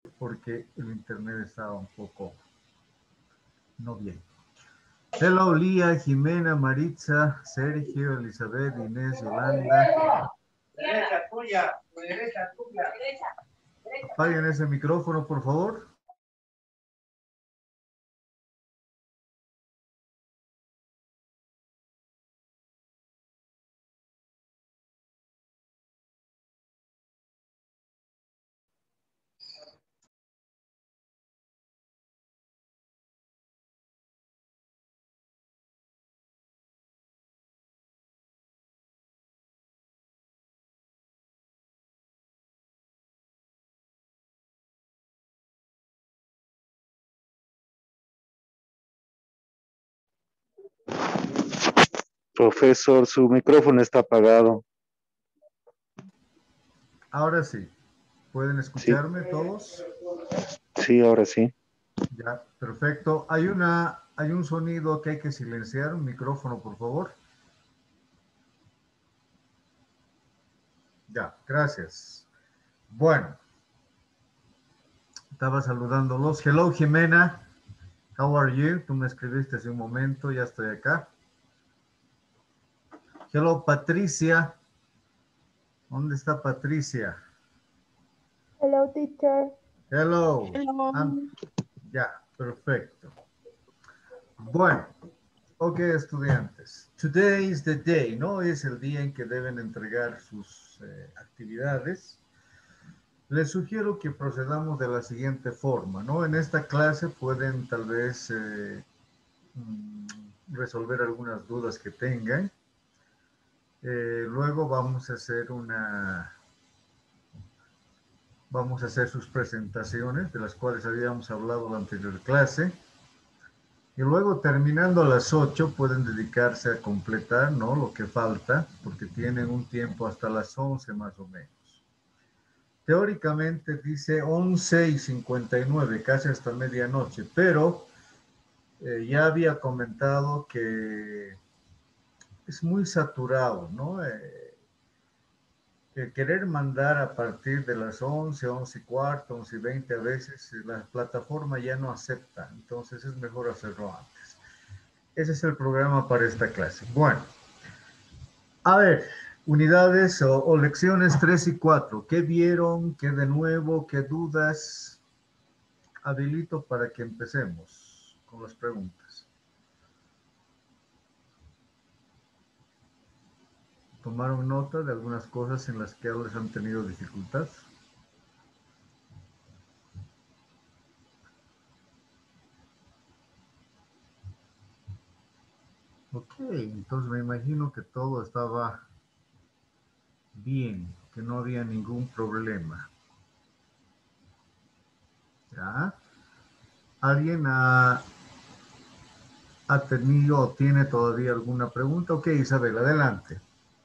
porque el internet estaba un poco no bien. Hello, Lía, Jimena, Maritza, Sergio, Elizabeth, Inés, Yolanda. Derecha tuya, derecha tuya. Apaguen ese micrófono, por favor. Profesor, su micrófono está apagado. Ahora sí. ¿Pueden Sí, escucharme todos? sí, ahora sí. Ya, perfecto. Hay un sonido que hay que silenciar. Un micrófono, por favor. Ya, gracias. Bueno, estaba saludándolos. Hello, Jimena. How are you? Tú me escribiste hace un momento, ya estoy acá. Hello, Patricia. ¿Dónde está Patricia? Hello, teacher. Hello. Hello. Ya, perfecto. Bueno, ok, estudiantes. Today is the day, ¿no? Es el día en que deben entregar sus actividades. Les sugiero que procedamos de la siguiente forma, ¿no? En esta clase pueden tal vez resolver algunas dudas que tengan. Luego vamos a hacer sus presentaciones, de las cuales habíamos hablado en la anterior clase. Y luego, terminando a las 8, pueden dedicarse a completar, ¿no?, lo que falta, porque tienen un tiempo hasta las 11 más o menos. Teóricamente dice 11:59, casi hasta medianoche, pero ya había comentado que es muy saturado, ¿no? El querer mandar a partir de las 11, 11:15, 11:20, a veces la plataforma ya no acepta, entonces es mejor hacerlo antes. Ese es el programa para esta clase. Bueno, a ver, unidades o lecciones 3 y 4. ¿Qué vieron? ¿Qué de nuevo? ¿Qué dudas? Habilito para que empecemos con las preguntas. ¿Tomaron nota de algunas cosas en las que les han tenido dificultad? Ok, entonces me imagino que todo estaba bien, que no había ningún problema. ¿Ya? ¿Alguien ha tenido o tiene todavía alguna pregunta? Ok, Isabel, adelante.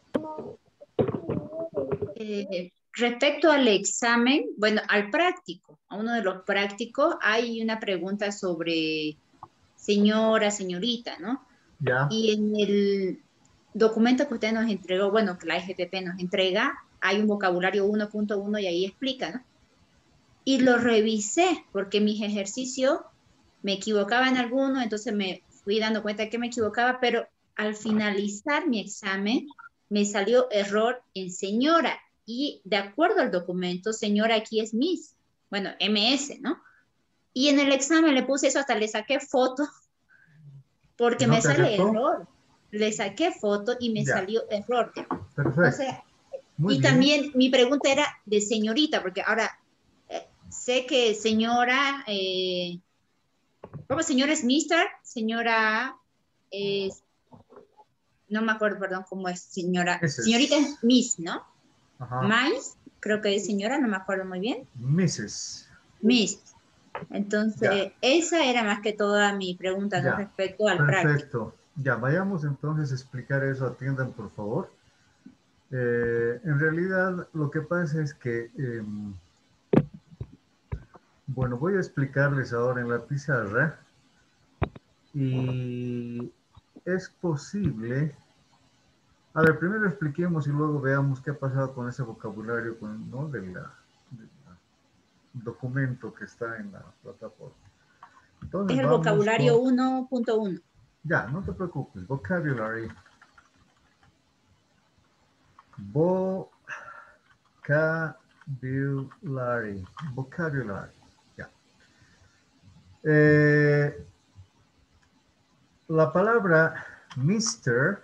Respecto al examen, bueno, al práctico, a uno de los prácticos, hay una pregunta sobre señora, señorita, ¿no? Ya. Y en el documento que usted nos entregó, bueno, que la EGPP nos entrega, hay un vocabulario 1.1 y ahí explica, ¿no? Y lo revisé porque mis ejercicios me equivocaba en alguno, entonces me fui dando cuenta de que me equivocaba, pero al finalizar mi examen me salió error en señora y de acuerdo al documento, señora aquí es Miss, bueno, MS, ¿no? Y en el examen le puse eso, hasta le saqué foto porque ¿No me te sale aceptó? error. Le saqué foto y me Ya. salió error. O Perfecto. sea, Muy y bien. también mi pregunta era de señorita, porque ahora sé que señora, ¿cómo señora es mister? Señora es, no me acuerdo, perdón, cómo es señora. Ese Señorita es es. miss, ¿no? Ajá. Mais, creo que es señora, no me acuerdo muy bien. Mrs. Miss. Ya. Entonces, esa era más que toda mi pregunta, ¿no? Ya. Respecto al práctico. Perfecto. Ya, vayamos entonces a explicar eso. Atiendan, por favor. En realidad, lo que pasa es que, bueno, voy a explicarles ahora en la pizarra y es posible. A ver, primero expliquemos y luego veamos qué ha pasado con ese vocabulario, ¿no?, de la documento que está en la plataforma. Es Entonces el vamos vocabulario con, 1.1. ya, no te preocupes, vocabulary. Vocabulary. Ya. La palabra Mr.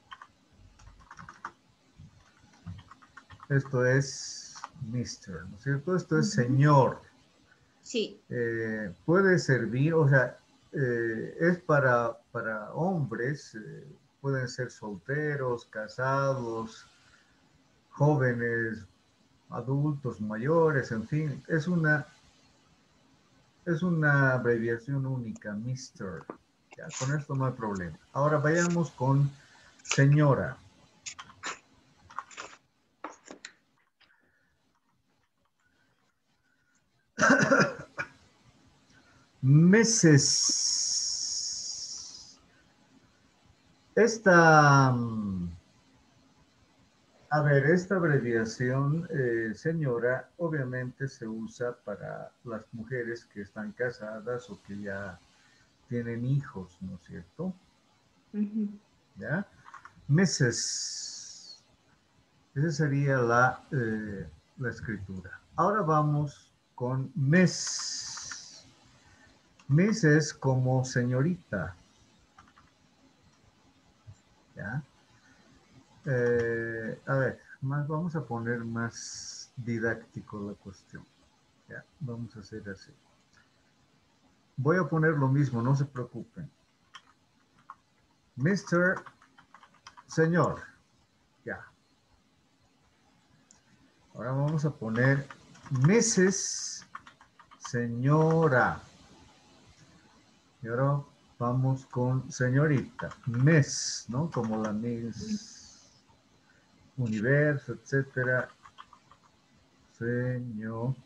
Esto es Mr., ¿no es cierto? Esto es señor. Sí. Puede servir, o sea, es para hombres, pueden ser solteros, casados, jóvenes, adultos, mayores, en fin, es una abreviación única, Mr. Ya, con esto no hay problema. Ahora vayamos con señora. Mrs. A ver, esta abreviación, señora, obviamente se usa para las mujeres que están casadas o que ya tienen hijos, ¿no es cierto? ¿Ya? Mrs. Esa sería la escritura. Ahora vamos con Miss. Miss es como señorita. ¿Ya? A ver, vamos a poner más didáctico la cuestión. Ya, vamos a hacer así. Voy a poner lo mismo, no se preocupen. Mr. Señor. Ya. Ahora vamos a poner Mrs. Señora. Y ahora vamos con señorita. Miss, ¿no? Como la Miss Universo, etcétera. Señorita.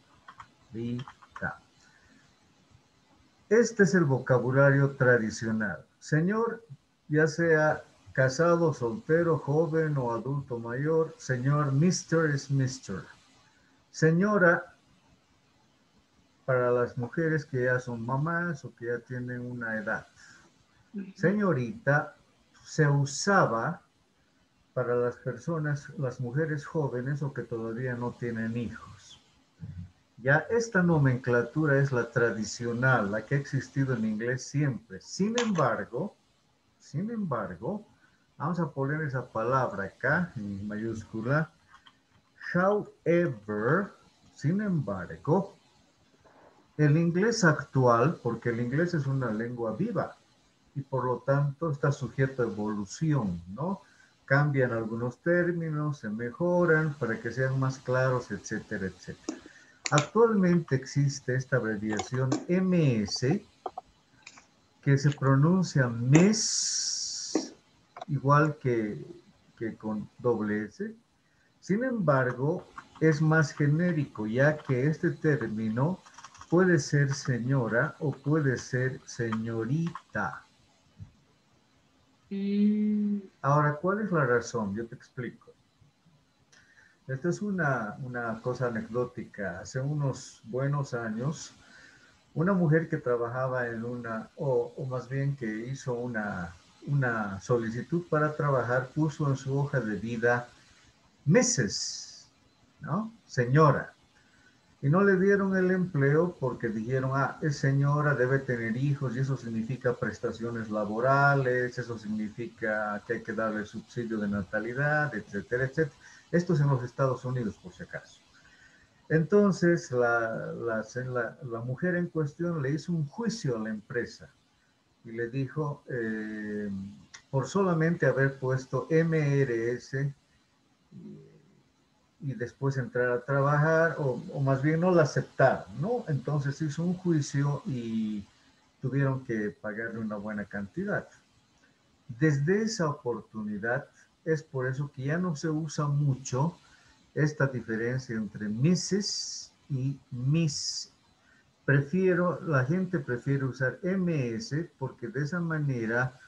Este es el vocabulario tradicional. Señor, ya sea casado, soltero, joven o adulto mayor. Señor, Mr. es Mr. Señora, para las mujeres que ya son mamás o que ya tienen una edad. Señorita se usaba para las personas, las mujeres jóvenes o que todavía no tienen hijos. Ya esta nomenclatura es la tradicional, la que ha existido en inglés siempre. Sin embargo, vamos a poner esa palabra acá en mayúscula. However, sin embargo, el inglés actual, porque el inglés es una lengua viva y por lo tanto está sujeto a evolución, ¿no? Cambian algunos términos, se mejoran para que sean más claros, etcétera, etcétera. Actualmente existe esta abreviación MS que se pronuncia MES igual que con doble S. Sin embargo, es más genérico ya que este término puede ser señora o puede ser señorita. Ahora, ¿cuál es la razón? Yo te explico. Esta es una cosa anecdótica. Hace unos buenos años, una mujer que trabajaba en o más bien que hizo una solicitud para trabajar, puso en su hoja de vida Mrs., ¿no? Señora. Y no le dieron el empleo porque dijeron, es señora, debe tener hijos y eso significa prestaciones laborales, eso significa que hay que darle subsidio de natalidad, etcétera, etcétera. Esto es en los Estados Unidos, por si acaso. Entonces, la mujer en cuestión le hizo un juicio a la empresa y le dijo, por solamente haber puesto MRS y después entrar a trabajar, o más bien no la aceptaron, ¿no? Entonces hizo un juicio y tuvieron que pagarle una buena cantidad. Desde esa oportunidad, es por eso que ya no se usa mucho esta diferencia entre Mrs. y Miss. La gente prefiere usar MS porque de esa manera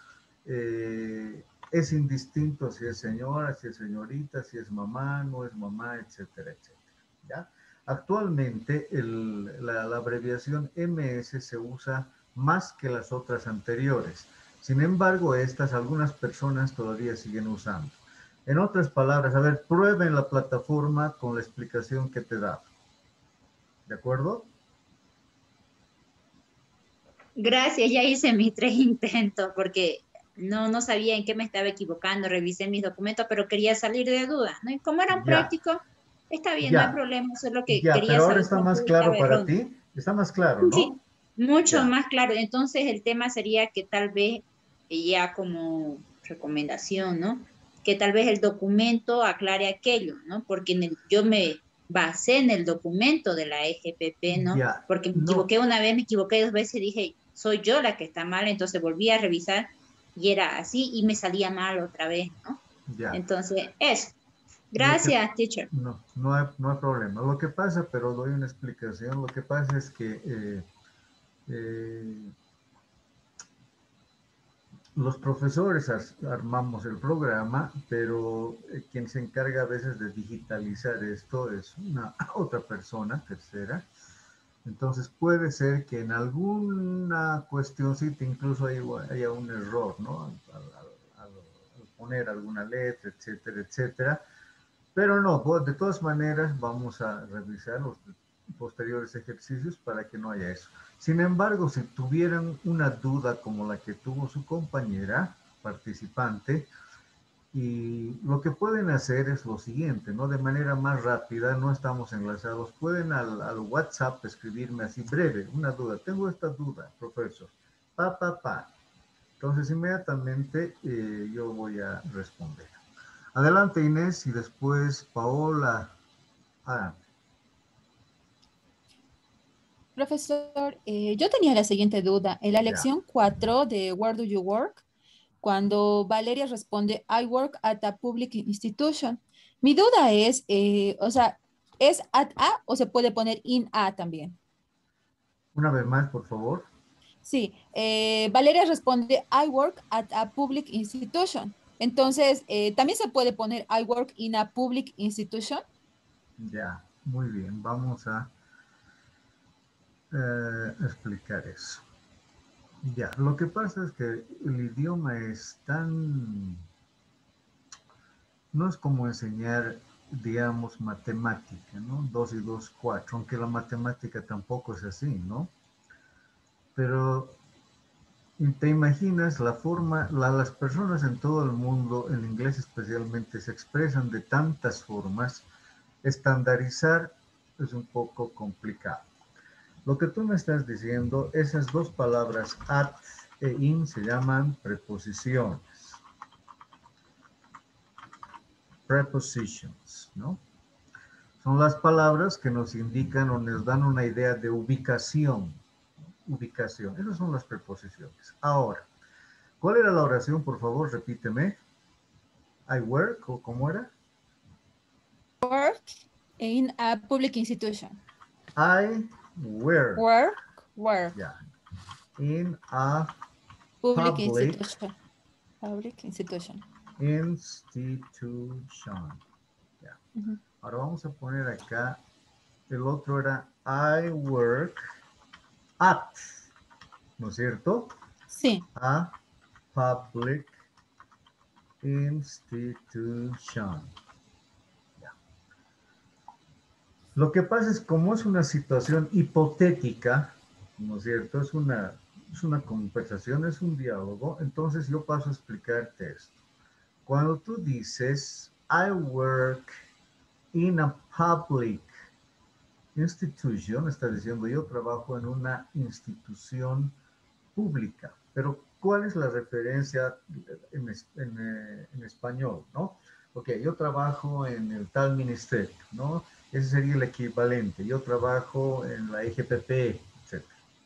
es indistinto si es señora, si es señorita, si es mamá, no es mamá, etcétera, etcétera. ¿Ya? Actualmente la abreviación MS se usa más que las otras anteriores. Sin embargo, estas algunas personas todavía siguen usando. En otras palabras, a ver, prueben la plataforma con la explicación que te da. ¿De acuerdo? Gracias, ya hice mis 3 intentos porque no sabía en qué me estaba equivocando, revisé mis documentos, pero quería salir de dudas, ¿no? Y como eran Ya, prácticos, está bien, no hay ya, problema, solo que ya, quería pero ahora saber está por qué más claro estaba para erróneo. ti. Está más claro, ¿no? Sí, mucho Ya, más claro. Entonces el tema sería que tal vez, ya como recomendación, ¿no? Que tal vez el documento aclare aquello, ¿no? Porque yo me basé en el documento de la EGPP, ¿no? ya, Porque me no, equivoqué una vez, me equivoqué 2 veces, dije, soy yo la que está mal, entonces volví a revisar y era así y me salía mal otra vez, ¿no? ya. Entonces, eso. Lo que, Gracias, teacher. no hay problema. Lo que pasa, pero doy una explicación, lo que pasa es que eh, los profesores armamos el programa, pero quien se encarga a veces de digitalizar esto es una otra persona, tercera. Entonces puede ser que en alguna cuestioncita incluso haya un error, ¿no? Al poner alguna letra, etcétera, etcétera. Pero no, pues, de todas maneras vamos a revisar los posteriores ejercicios para que no haya eso. Sin embargo, si tuvieran una duda como la que tuvo su compañera participante, y lo que pueden hacer es lo siguiente, ¿no? De manera más rápida, no estamos enlazados, pueden al WhatsApp escribirme así breve, una duda, tengo esta duda, profesor, pa. Entonces inmediatamente yo voy a responder. Adelante Inés y después Paola. Ah, Profesor, yo tenía la siguiente duda. En la ya. lección 4 de Where Do You Work, cuando Valeria responde, I work at a public institution. Mi duda es, o sea, ¿es at a o se puede poner in a también? Una vez más, por favor. Sí, Valeria responde, I work at a public institution. Entonces, ¿también se puede poner I work in a public institution? Ya, muy bien, vamos a explicar eso. Ya, lo que pasa es que el idioma es tan, no es como enseñar, digamos, matemática, ¿no? 2 y 2, 4, aunque la matemática tampoco es así, ¿no? Pero te imaginas la forma, las personas en todo el mundo, en inglés especialmente, se expresan de tantas formas, estandarizar es un poco complicado. Lo que tú me estás diciendo, esas dos palabras at e in se llaman preposiciones. Prepositions, ¿no? Son las palabras que nos indican o nos dan una idea de ubicación. Ubicación, esas son las preposiciones. Ahora, ¿cuál era la oración? Por favor, repíteme. I work, ¿o cómo era? Work in a public institution. I work, Work, ya, in a public public institution. Public institution. institution. Ya. Ujú. Ahora vamos a poner acá, el otro era I work at, ¿no es cierto? Sí, A public institution. Ya. Lo que pasa es como es una situación hipotética, ¿no es cierto? Es una conversación, es un diálogo, entonces yo paso a explicarte esto. Cuando tú dices I work in a public institution, está diciendo yo trabajo en una institución pública, pero ¿cuál es la referencia en español, no? Ok, yo trabajo en el tal ministerio, ¿no? Ese sería el equivalente. Yo trabajo en la EGPP, etc.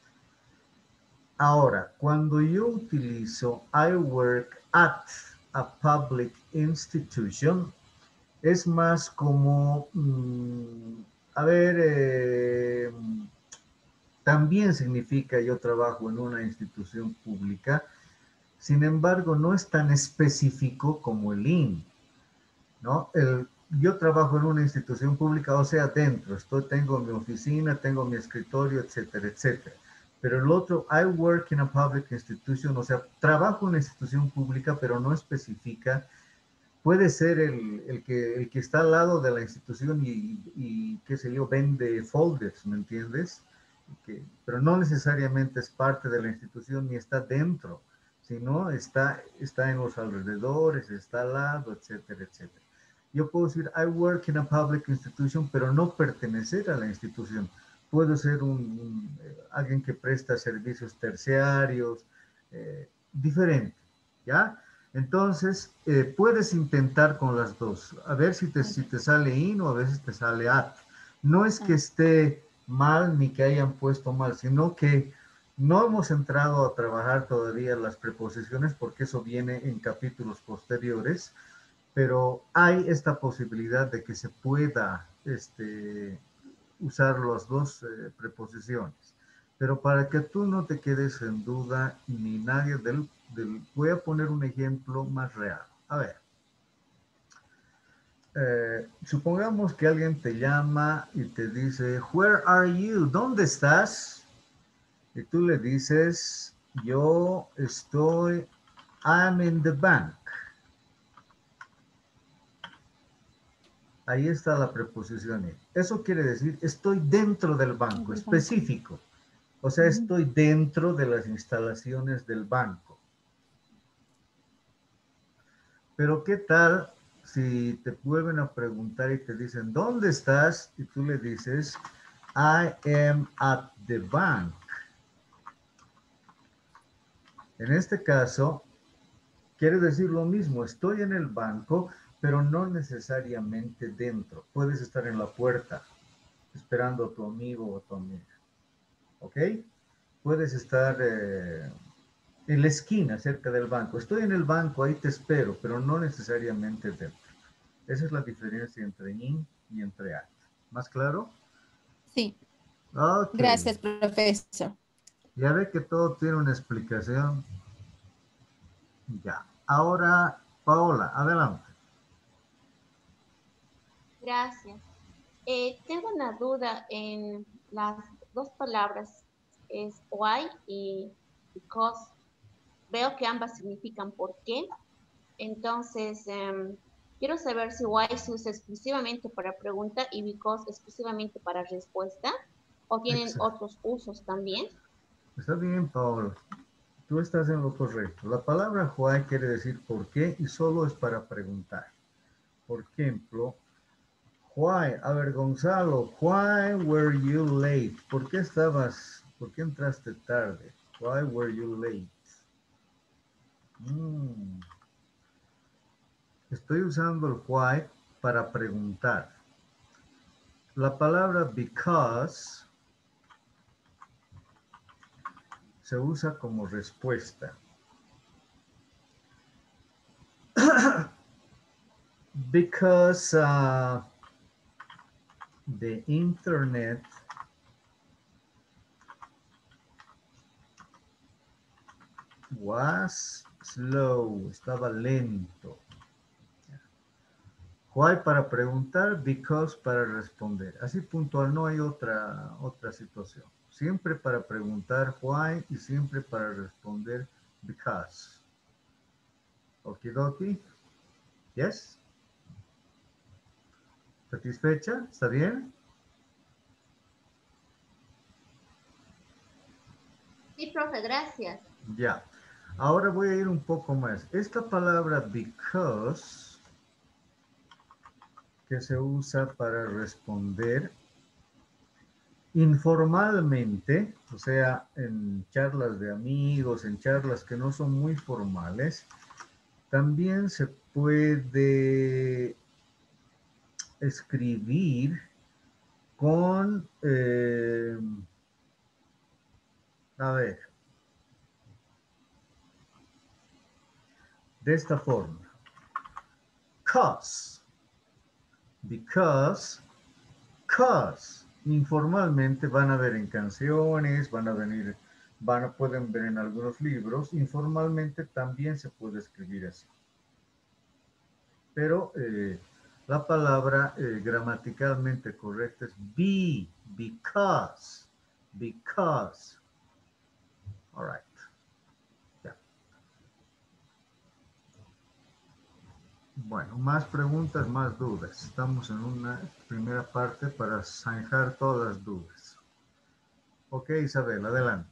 Ahora, cuando yo utilizo I work at a public institution, es más como, a ver, también significa yo trabajo en una institución pública, sin embargo, no es tan específico como el IN, ¿no? yo trabajo en una institución pública, o sea, dentro, tengo mi oficina, tengo mi escritorio, etcétera, etcétera. Pero el otro, I work in a public institution, o sea, trabajo en una institución pública, pero no especifica. Puede ser el que está al lado de la institución y qué sé yo, vende folders, ¿me entiendes? Pero no necesariamente es parte de la institución ni está dentro, sino está en los alrededores, está al lado, etcétera, etcétera. Yo puedo decir, I work in a public institution, pero no pertenecer a la institución. Puedo ser alguien que presta servicios terciarios, diferente, ¿ya? Entonces, puedes intentar con las dos, a ver si te sale in o a veces te sale at. No es que esté mal ni que hayan puesto mal, sino que no hemos entrado a trabajar todavía las preposiciones porque eso viene en capítulos posteriores, pero hay esta posibilidad de que se pueda usar las dos preposiciones. Pero para que tú no te quedes en duda ni nadie voy a poner un ejemplo más real. A ver, supongamos que alguien te llama y te dice, where are you? ¿Dónde estás? Y tú le dices, yo estoy, I'm in the bank. Ahí está la preposición. Eso quiere decir, estoy dentro del banco, específico. O sea, estoy dentro de las instalaciones del banco. Pero ¿qué tal si te vuelven a preguntar y te dicen, ¿dónde estás? Y tú le dices, I am at the bank. En este caso, quiere decir lo mismo, estoy en el banco, pero no necesariamente dentro. Puedes estar en la puerta, esperando a tu amigo o a tu amiga. ¿Ok? Puedes estar en la esquina, cerca del banco. Estoy en el banco, ahí te espero, pero no necesariamente dentro. Esa es la diferencia entre in y entre at. ¿Más claro? Sí. Ok. Gracias, profesor. Ya ve que todo tiene una explicación. Ya. Ahora, Paola, adelante. Gracias. Tengo una duda en las dos palabras, es why y because. Veo que ambas significan por qué. Entonces, quiero saber si why se usa exclusivamente para pregunta y because exclusivamente para respuesta, o tienen Exacto. otros usos también. Está bien, Paola. Tú estás en lo correcto. La palabra why quiere decir por qué y solo es para preguntar. Por ejemplo, why, a ver, Gonzalo, why were you late? ¿Por qué entraste tarde? Why were you late? Estoy usando el why para preguntar. La palabra because se usa como respuesta. Because the internet was slow, estaba lento. Why para preguntar, because para responder. Así puntual, no hay otra situación. Siempre para preguntar why y siempre para responder because. Okidoki. Yes. ¿Satisfecha? ¿Está bien? Sí, profe, gracias. Ya. Ahora voy a ir un poco más. Esta palabra because, que se usa para responder informalmente, o sea, en charlas de amigos, en charlas que no son muy formales, también se puede escribir con, a ver, de esta forma. Because, informalmente van a ver en canciones, pueden ver en algunos libros, informalmente también se puede escribir así. Pero La palabra gramaticalmente correcta es be, because, because. All right. Ya. Bueno, más preguntas, más dudas. Estamos en una primera parte para zanjar todas las dudas. Ok, Isabel, adelante.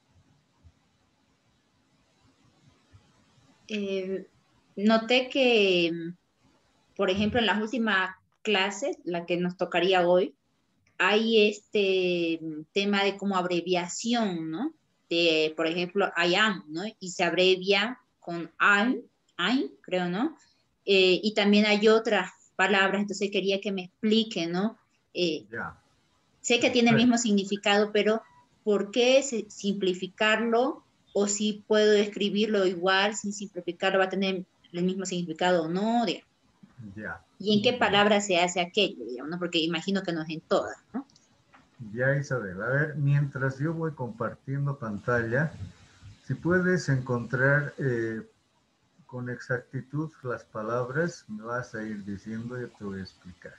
Noté que, por ejemplo, en las últimas clases, la que nos tocaría hoy, hay este tema de como abreviación, ¿no? De, por ejemplo, I am, ¿no? Y se abrevia con I'm, creo, ¿no? Y también hay otras palabras, entonces quería que me explique, ¿no? Ya. Sé que tiene el Perfecto. mismo significado, pero ¿por qué simplificarlo? O si puedo escribirlo igual, sin simplificarlo, va a tener el mismo significado o no, digamos. Ya. ¿Y en Muy qué bien. palabra se hace aquello, digamos, ¿no? Porque imagino que no es en todas, ¿no? Ya, Isabel. A ver, mientras yo voy compartiendo pantalla, si puedes encontrar con exactitud las palabras, me vas a ir diciendo y te voy a explicar.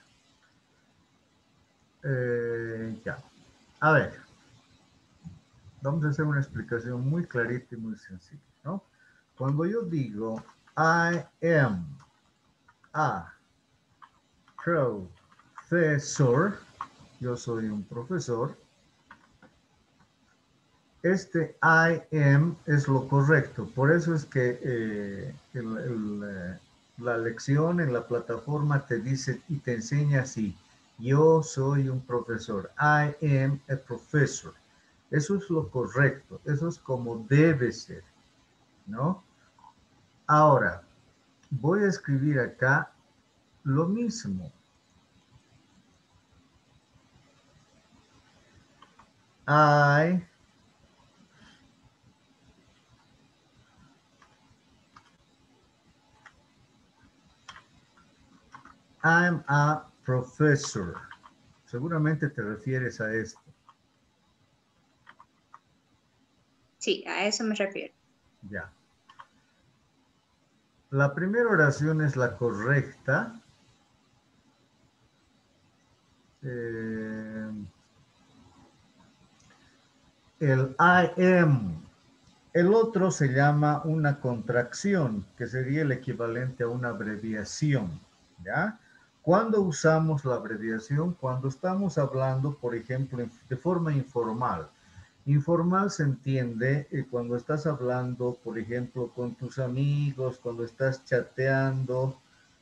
Ya. A ver, vamos a hacer una explicación muy clarita y muy sencilla, ¿no? Cuando yo digo I am a professor, yo soy un profesor, este I am es lo correcto. Por eso es que la lección en la plataforma te dice y te enseña así. Yo soy un profesor. I am a professor. Eso es lo correcto. Eso es como debe ser, ¿no? Ahora, voy a escribir acá lo mismo. I'm a professor. Seguramente te refieres a esto. Sí, a eso me refiero. Ya. La primera oración es la correcta. El I am. El otro se llama una contracción, que sería el equivalente a una abreviación. ¿Ya? ¿Cuándo usamos la abreviación? Cuando estamos hablando, por ejemplo, de forma informal. Informal se entiende cuando estás hablando, por ejemplo, con tus amigos, cuando estás chateando.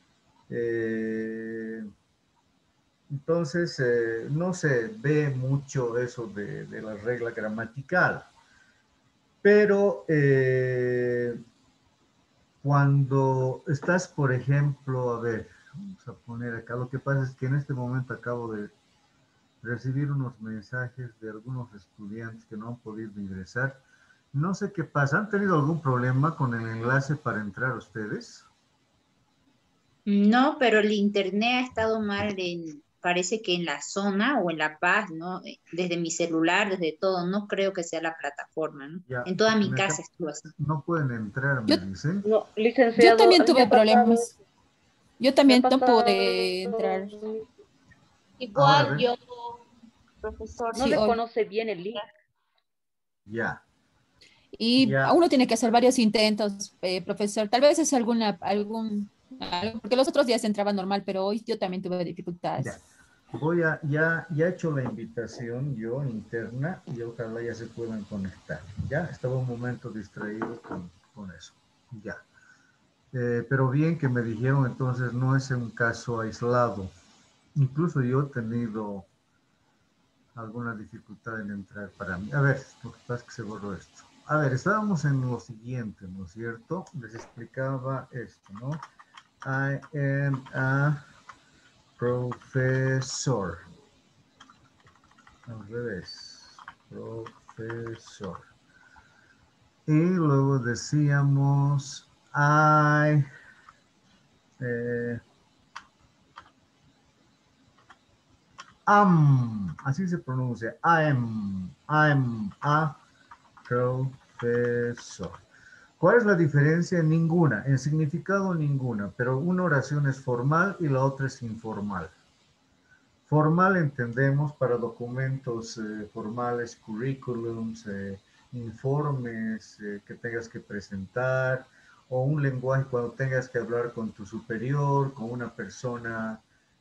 Entonces, no se ve mucho eso de la regla gramatical. Pero cuando estás, por ejemplo, a ver, vamos a poner acá, lo que pasa es que en este momento acabo de recibir unos mensajes de algunos estudiantes que no han podido ingresar. No sé qué pasa. ¿Han tenido algún problema con el enlace para entrar ustedes? No, pero el internet ha estado mal parece que en la zona o en La Paz, ¿no? Desde mi celular, desde todo, no creo que sea la plataforma, ¿no? Ya, En toda porque mi casa estuvo así. no pueden entrar, Yo, me dicen. No, yo licenciado, también a mí me tuve ha pasado, problemas. Yo me ha también no pude entrar. pasado, Ahora Igual ven, yo, profesor, no Sí, le hoy. conoce bien el link. ya, Y ya, uno tiene que hacer varios intentos, profesor. Tal vez es porque los otros días entraba normal, pero hoy yo también tuve ya. dificultades. Ya he hecho la invitación yo interna y ojalá ya se puedan conectar. Ya estaba un momento distraído con eso. Ya. Pero bien que me dijeron, entonces no es un caso aislado. Incluso yo he tenido alguna dificultad en entrar para mí. A ver, lo que pasa es que se borró esto. A ver, estábamos en lo siguiente, ¿no es cierto? Les explicaba esto, ¿no? I am a professor. Al revés. Profesor. Y luego decíamos I am. Así se pronuncia. I'm a profesor. ¿Cuál es la diferencia? Ninguna, en significado ninguna, pero una oración es formal y la otra es informal. Formal entendemos para documentos formales, currículums, informes que tengas que presentar, o un lenguaje cuando tengas que hablar con tu superior, con una persona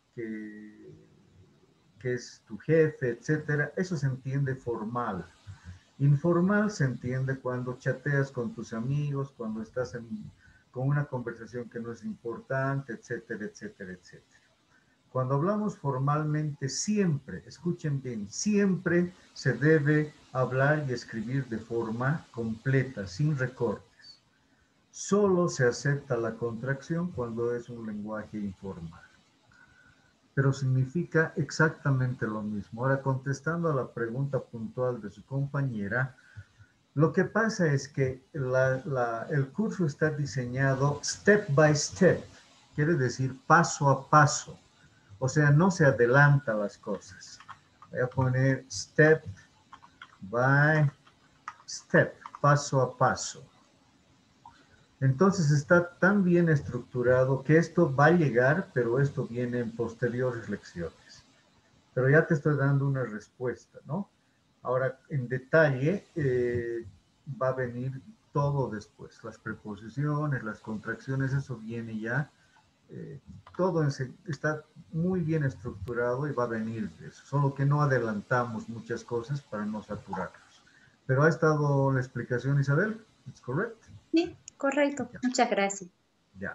que es tu jefe, etcétera. Eso se entiende formal. Informal se entiende cuando chateas con tus amigos, cuando estás con una conversación que no es importante, etcétera, etcétera, etcétera. Cuando hablamos formalmente, siempre, escuchen bien, siempre se debe hablar y escribir de forma completa, sin recortes. Solo se acepta la contracción cuando es un lenguaje informal. Pero significa exactamente lo mismo. Ahora, contestando a la pregunta puntual de su compañera, lo que pasa es que el curso está diseñado step by step, quiere decir paso a paso. O sea, no se adelanta las cosas. Voy a poner step by step, paso a paso. Entonces está tan bien estructurado que esto va a llegar, pero esto viene en posteriores lecciones. Pero ya te estoy dando una respuesta, ¿no? Ahora, en detalle, va a venir todo después. Las preposiciones, las contracciones, eso viene ya. Todo está muy bien estructurado y va a venir de eso. Solo que no adelantamos muchas cosas para no saturarnos. Pero ha estado la explicación, Isabel. ¿Es correcto? Sí, correcto. Ya. Muchas gracias. Ya.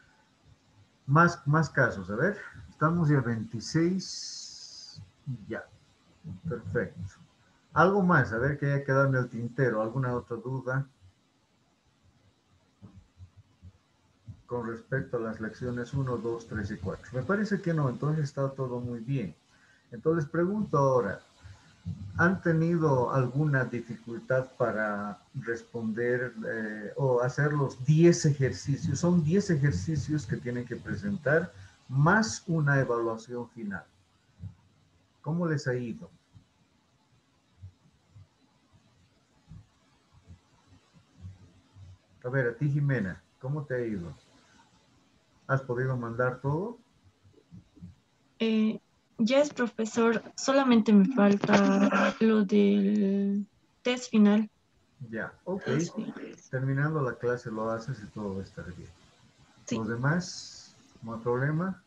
Más casos, a ver. Estamos ya 26. Ya. Perfecto. Algo más, a ver que haya quedado en el tintero. ¿Alguna otra duda con respecto a las lecciones 1, 2, 3 y 4? Me parece que no, entonces está todo muy bien. Entonces pregunto ahora, ¿han tenido alguna dificultad para responder o hacer los 10 ejercicios? Son 10 ejercicios que tienen que presentar más una evaluación final. ¿Cómo les ha ido? A ver, a ti, Jimena, ¿cómo te ha ido? ¿Has podido mandar todo? Ya es profesor, solamente me falta lo del test final. Ya, ok. Sí. Terminando la clase lo haces y todo va a estar bien. Sí. Los demás, no hay problema.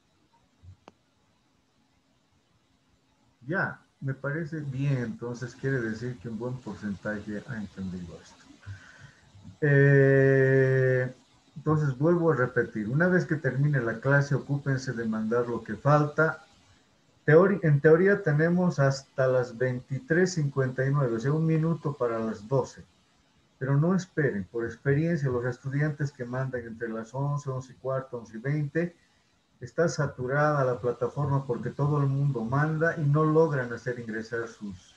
Ya, me parece bien, entonces quiere decir que un buen porcentaje ha entendido esto. Entonces vuelvo a repetir, una vez que termine la clase, ocúpense de mandar lo que falta. En teoría tenemos hasta las 23:59, o sea, un minuto para las 12. Pero no esperen, por experiencia, los estudiantes que mandan entre las 11, 11 y cuarto, 11 y 20, está saturada la plataforma porque todo el mundo manda y no logran hacer ingresar sus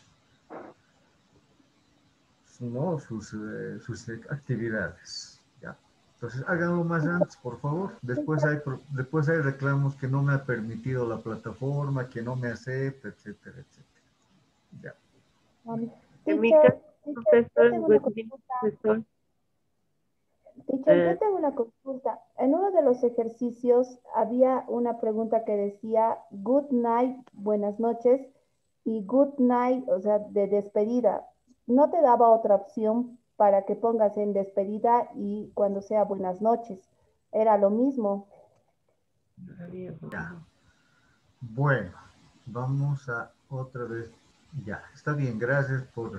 actividades. ¿Ya? Entonces háganlo más antes, por favor. Después hay reclamos que no me ha permitido la plataforma, que no me acepta, etcétera, etcétera. Ya. Teacher, yo Profesor, tengo una good day, consulta. profesor. Teacher, yo tengo una consulta. En uno de los ejercicios había una pregunta que decía good night, buenas noches, y good night, o sea, de despedida. No te daba otra opción para que pongas en despedida y cuando sea buenas noches. Era lo mismo. Ya. Bueno, vamos a otra vez. Ya, está bien, gracias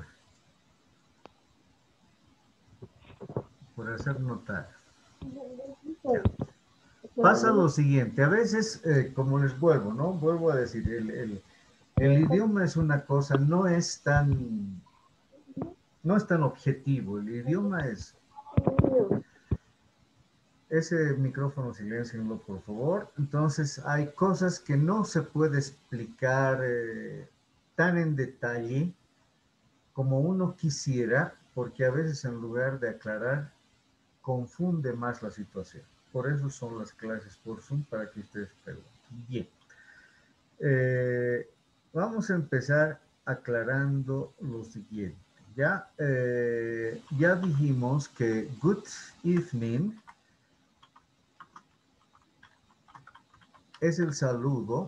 por hacer notar. Ya. Pasa lo siguiente, a veces, como les vuelvo a decir, el idioma es una cosa, no es tan objetivo, el idioma es... Ese micrófono siléncienlo, por favor. Entonces, hay cosas que no se puede explicar tan en detalle como uno quisiera, porque a veces en lugar de aclarar, confunde más la situación. Por eso son las clases por Zoom, para que ustedes pregunten. Bien. Vamos a empezar aclarando lo siguiente. Ya, ya dijimos que good evening es el saludo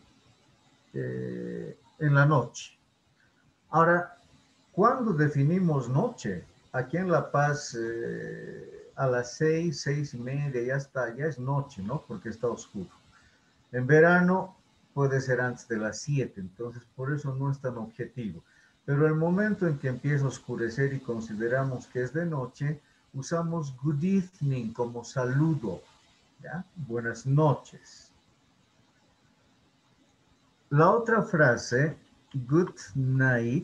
en la noche. Ahora, ¿cuándo definimos noche? Aquí en La Paz, a las 6, 6:30, ya está, ya es noche, ¿no? Porque está oscuro. En verano puede ser antes de las 7, entonces por eso no es tan objetivo. Pero el momento en que empieza a oscurecer y consideramos que es de noche, usamos good evening como saludo, ¿ya? Buenas noches. La otra frase, good night,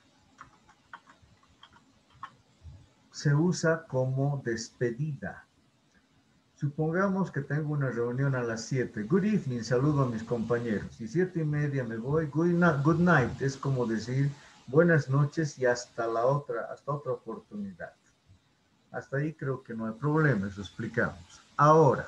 se usa como despedida. Supongamos que tengo una reunión a las 7. Good evening, saludo a mis compañeros. Y 7:30 me voy. Good night es como decir buenas noches y hasta otra oportunidad. Hasta ahí creo que no hay problema, eso explicamos. Ahora,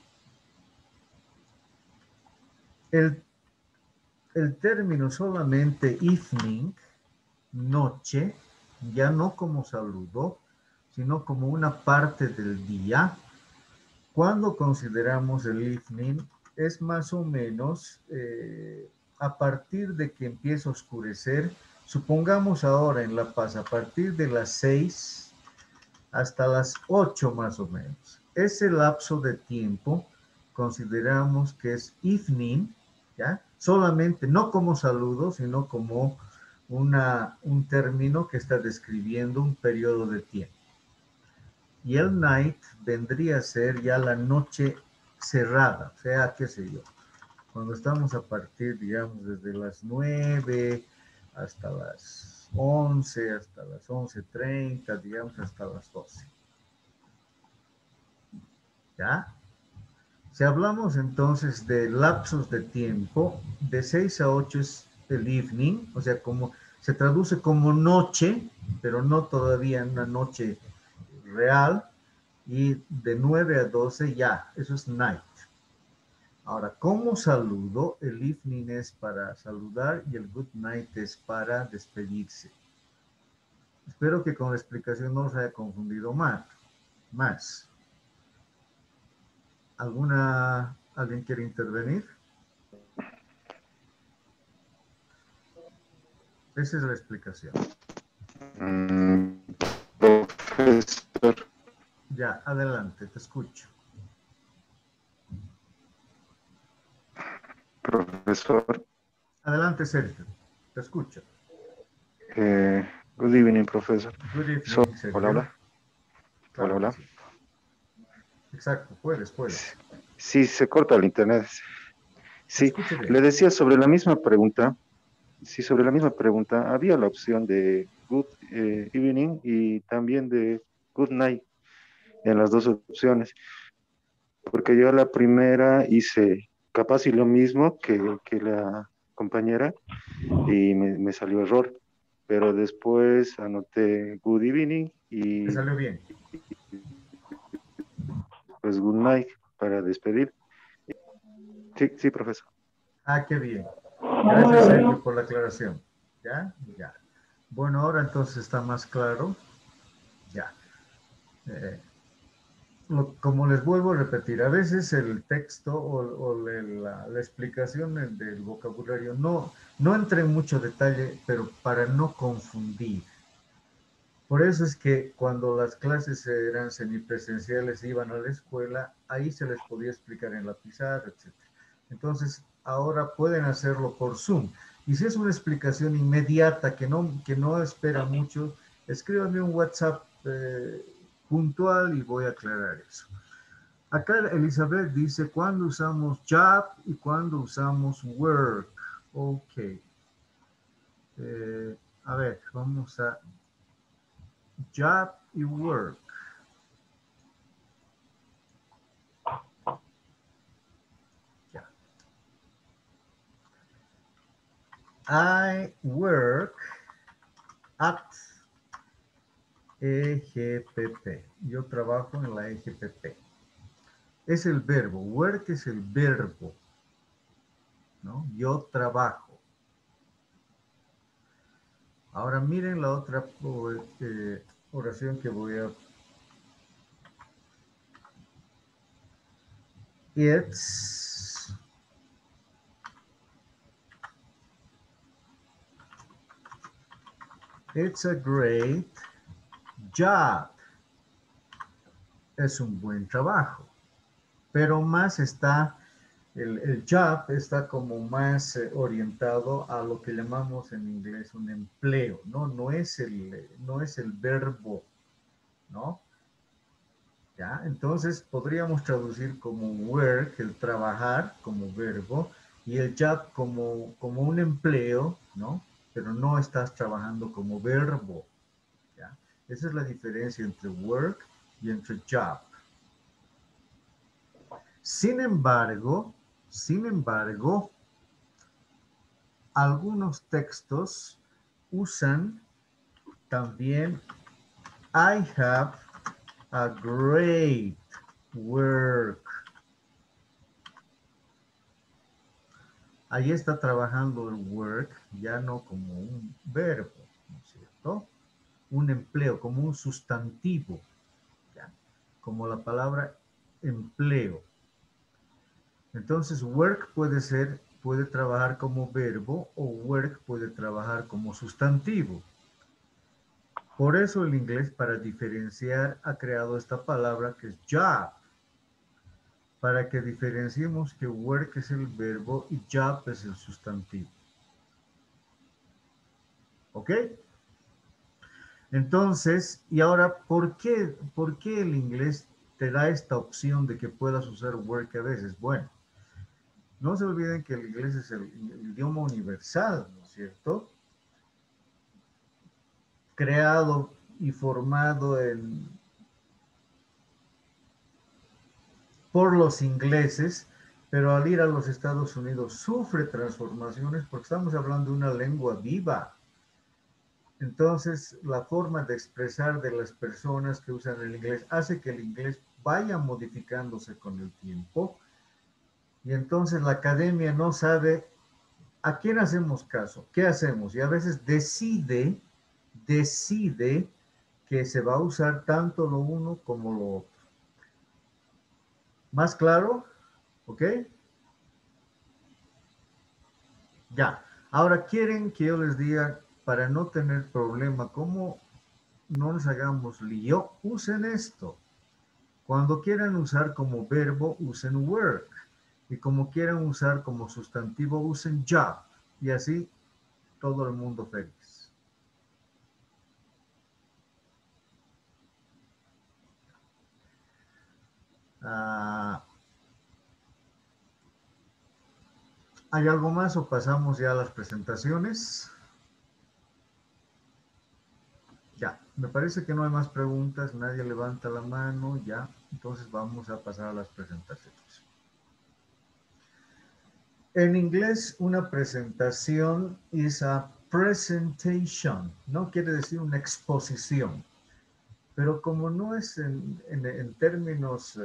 el término solamente evening, noche, ya no como saludo, sino como una parte del día. Cuando consideramos el evening, es más o menos a partir de que empieza a oscurecer, supongamos ahora en La Paz, a partir de las 6 hasta las 8 más o menos. Ese lapso de tiempo consideramos que es evening, ¿ya? Solamente, no como saludo, sino como un término que está describiendo un periodo de tiempo. Y el night vendría a ser ya la noche cerrada, o sea, qué sé yo, cuando estamos a partir, digamos, desde las 9 hasta las 11, hasta las 11:30, digamos, hasta las 12. ¿Ya? Si hablamos entonces de lapsos de tiempo, de 6 a 8 es el evening, o sea, como se traduce como noche, pero no todavía en una noche real, y de 9 a 12 ya, eso es night. Ahora, como saludo, el evening es para saludar y el good night es para despedirse. Espero que con la explicación no os haya confundido más. ¿Alguien quiere intervenir? Esa es la explicación. Profesor, Ya, adelante, te escucho. profesor. Adelante, Sergio, te escucho. Good evening, profesor. Good evening, Sergio. Hola, hola. Claro que Hola. sí. Exacto, puedes. Sí, se corta el internet. Te Sí, escucho bien. le decía sobre la misma pregunta. Sí, sobre la misma pregunta, había la opción de good evening y también de good night en las dos opciones, porque yo la primera hice capaz y lo mismo que la compañera y me salió error, pero después anoté good evening Te y salió bien. pues good night para despedir. Sí, sí, profesor. Ah, qué bien. Gracias, Sergio, por la aclaración. ¿Ya? Ya. Bueno, ahora entonces está más claro. Ya. Eh, como les vuelvo a repetir, a veces el texto o la explicación del vocabulario no entra en mucho detalle, pero para no confundir. Por eso es que cuando las clases eran semipresenciales, iban a la escuela, ahí se les podía explicar en la pizarra, etc. Entonces, ahora pueden hacerlo por Zoom. Y si es una explicación inmediata que no espera mucho, escríbame un WhatsApp puntual y voy a aclarar eso. Acá Elizabeth dice, ¿cuándo usamos job y cuándo usamos work? Ok. A ver, vamos a job y work. Ya. I work at EGPP. Yo trabajo en la EGPP. Es el verbo. Work es el verbo, ¿no? Yo trabajo. Ahora miren la otra oración que voy a... It's a great job. Es un buen trabajo. Pero más está, el job está como más orientado a lo que llamamos en inglés un empleo, ¿no? No es el verbo, ¿no? ¿Ya? Entonces podríamos traducir como work, el trabajar como verbo, y el job como un empleo, ¿no? Pero no estás trabajando como verbo, ¿ya? Esa es la diferencia entre work y entre job. Sin embargo, algunos textos usan también I have a great work. Ahí está trabajando el work ya no como un verbo, ¿no es cierto? Un empleo, como un sustantivo, ¿ya? Como la palabra empleo. Entonces, work puede trabajar como verbo o work puede trabajar como sustantivo. Por eso el inglés, para diferenciar, ha creado esta palabra que es job, para que diferenciemos que work es el verbo y job es el sustantivo. ¿Ok? Entonces, y ahora, ¿por qué el inglés te da esta opción de que puedas usar work a veces? Bueno, no se olviden que el inglés es el idioma universal, ¿no es cierto? Creado y formado por los ingleses, pero al ir a los Estados Unidos sufre transformaciones porque estamos hablando de una lengua viva. Entonces, la forma de expresar de las personas que usan el inglés hace que el inglés vaya modificándose con el tiempo. Y entonces la academia no sabe a quién hacemos caso, qué hacemos. Y a veces decide que se va a usar tanto lo uno como lo otro. ¿Más claro? ¿Ok? Ya. Ahora quieren que yo les diga, para no tener problema, cómo no nos hagamos lío, usen esto. Cuando quieran usar como verbo, usen work. Y como quieran usar como sustantivo, usen job. Y así todo el mundo feliz. ¿Hay algo más o pasamos ya a las presentaciones? Ya, me parece que no hay más preguntas, nadie levanta la mano, ya. Entonces vamos a pasar a las presentaciones. En inglés, una presentación es a presentation, no quiere decir una exposición. Pero como no es en términos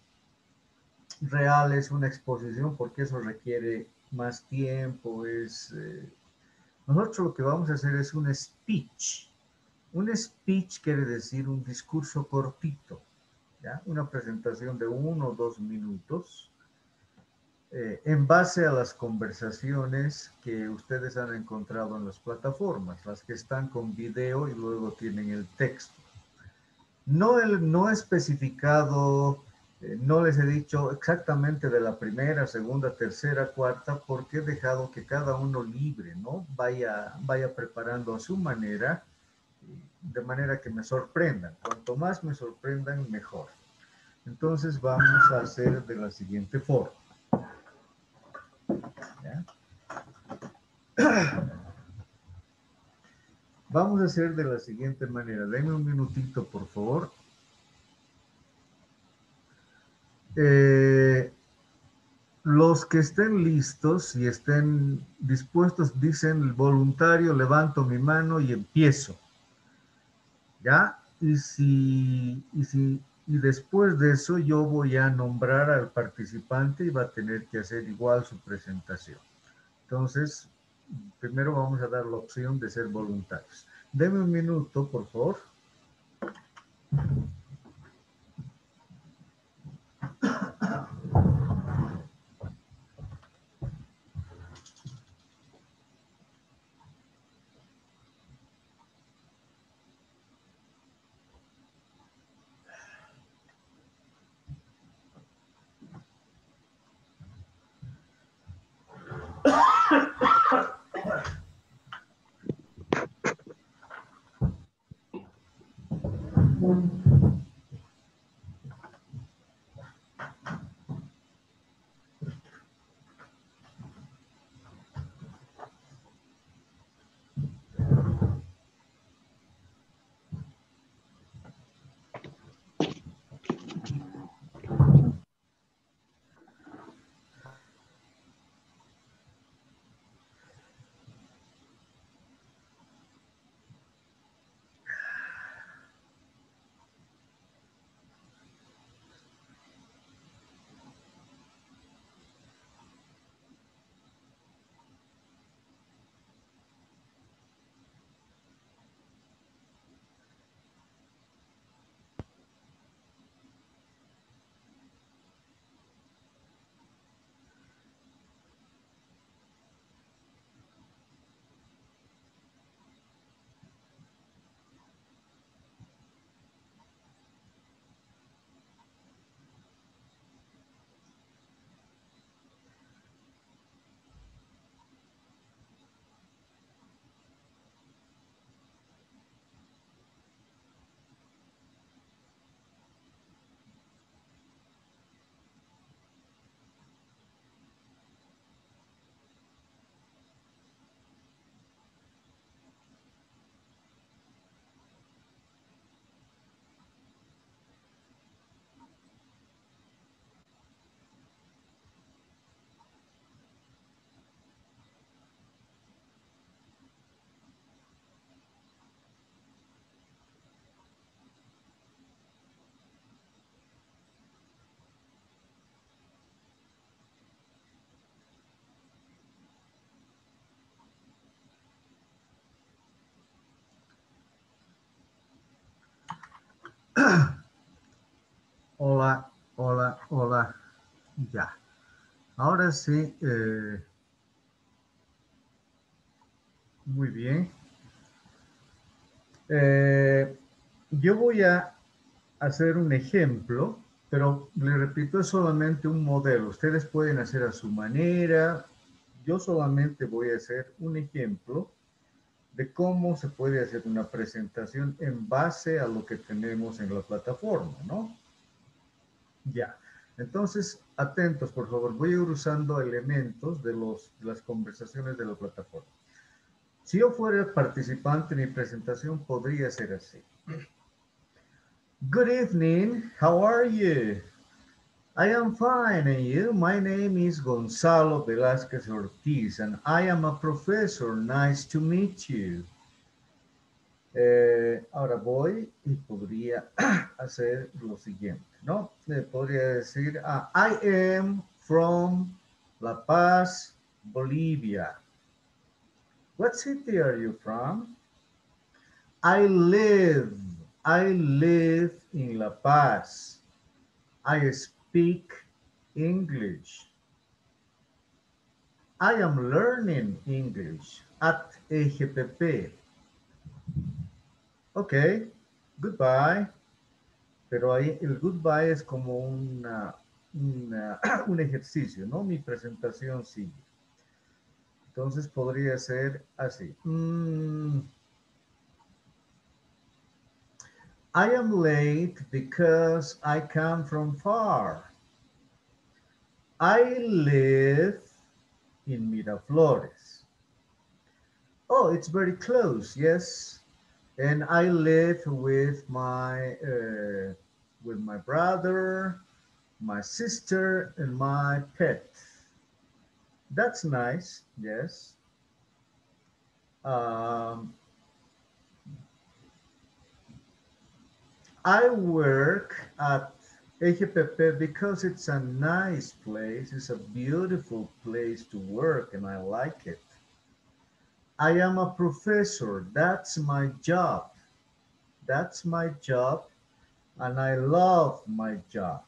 reales una exposición, porque eso requiere más tiempo, nosotros lo que vamos a hacer es un speech. Un speech quiere decir un discurso cortito, ¿ya? Una presentación de 1 o 2 minutos, en base a las conversaciones que ustedes han encontrado en las plataformas, las que están con video y luego tienen el texto. No he especificado, no les he dicho exactamente de la primera, segunda, tercera, cuarta, porque he dejado que cada uno libre, ¿no? Vaya preparando a su manera, de manera que me sorprendan. Cuanto más me sorprendan, mejor. Entonces vamos a hacer de la siguiente forma. ¿Ya? Vamos a hacer de la siguiente manera. Denme un minutito, por favor. Los que estén listos y estén dispuestos dicen voluntario, levanto mi mano y empiezo. ¿Ya? Y después de eso yo voy a nombrar al participante y va a tener que hacer igual su presentación. Entonces, Primero vamos a dar la opción de ser voluntarios. Deme un minuto, por favor. Hola, hola, hola. Ya. Ahora sí, muy bien. Yo voy a hacer un ejemplo, pero le repito, es solamente un modelo. Ustedes pueden hacer a su manera. Yo solamente voy a hacer un ejemplo de cómo se puede hacer una presentación en base a lo que tenemos en la plataforma, ¿no? Ya. Entonces, atentos, por favor. Voy a ir usando elementos de las conversaciones de la plataforma. Si yo fuera participante, mi presentación podría ser así. Good evening. How are you? I am fine, and you? My name is Gonzalo Velázquez Ortiz, and I am a professor. Nice to meet you. Ahora voy y podría hacer lo siguiente, ¿no? Podría decir, I am from La Paz, Bolivia. What city are you from? I live in La Paz. I speak English. I am learning English at EGPP. Ok, goodbye. Pero ahí el goodbye es como un ejercicio, ¿no? Mi presentación sigue. Entonces podría ser así. I am late because I come from far. I live in Miraflores. Oh, it's very close, yes. And I live with my brother, my sister, and my pet. That's nice, yes. I work at EGPP because it's a nice place. It's a beautiful place to work, and I like it. I am a professor. That's my job. That's my job. And I love my job.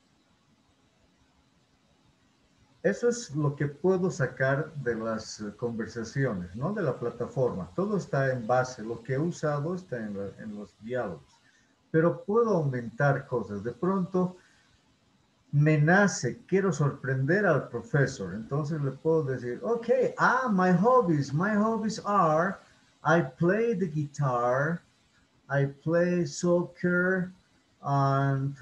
Eso es lo que puedo sacar de las conversaciones, ¿no? De la plataforma. Todo está en base, lo que he usado está en los diálogos. Pero puedo aumentar cosas. De pronto me nace, quiero sorprender al profesor. Entonces le puedo decir, ok, my hobbies are, I play the guitar, I play soccer, and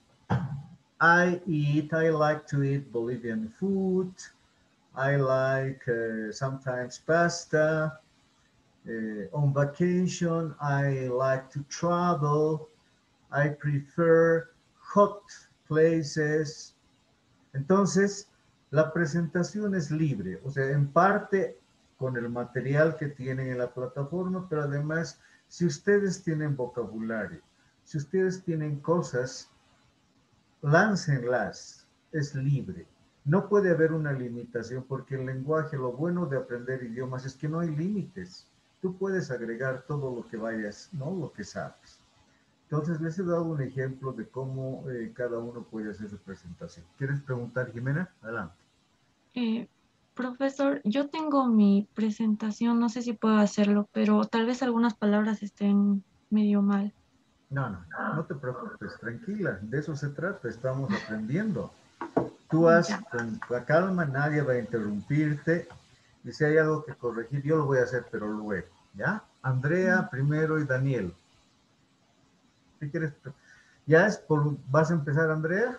I like to eat Bolivian food. I like sometimes pasta. On vacation, I like to travel. I prefer hot places. Entonces, la presentación es libre, o sea, en parte con el material que tienen en la plataforma, pero además, si ustedes tienen vocabulario, si ustedes tienen cosas, láncenlas, es libre. No puede haber una limitación porque el lenguaje, lo bueno de aprender idiomas es que no hay límites. Tú puedes agregar todo lo que vayas, ¿no? Lo que sabes. Entonces les he dado un ejemplo de cómo cada uno puede hacer su presentación. ¿Quieres preguntar, Jimena? Adelante. Profesor, yo tengo mi presentación, no sé si puedo hacerlo, pero tal vez algunas palabras estén medio mal. No te preocupes, tranquila, de eso se trata, estamos aprendiendo. Tú haz con la calma, nadie va a interrumpirte, y si hay algo que corregir, yo lo voy a hacer, pero luego, ¿ya? Andrea primero y Daniel. ¿Qué quieres? ¿Ya es por, vas a empezar, Andrea?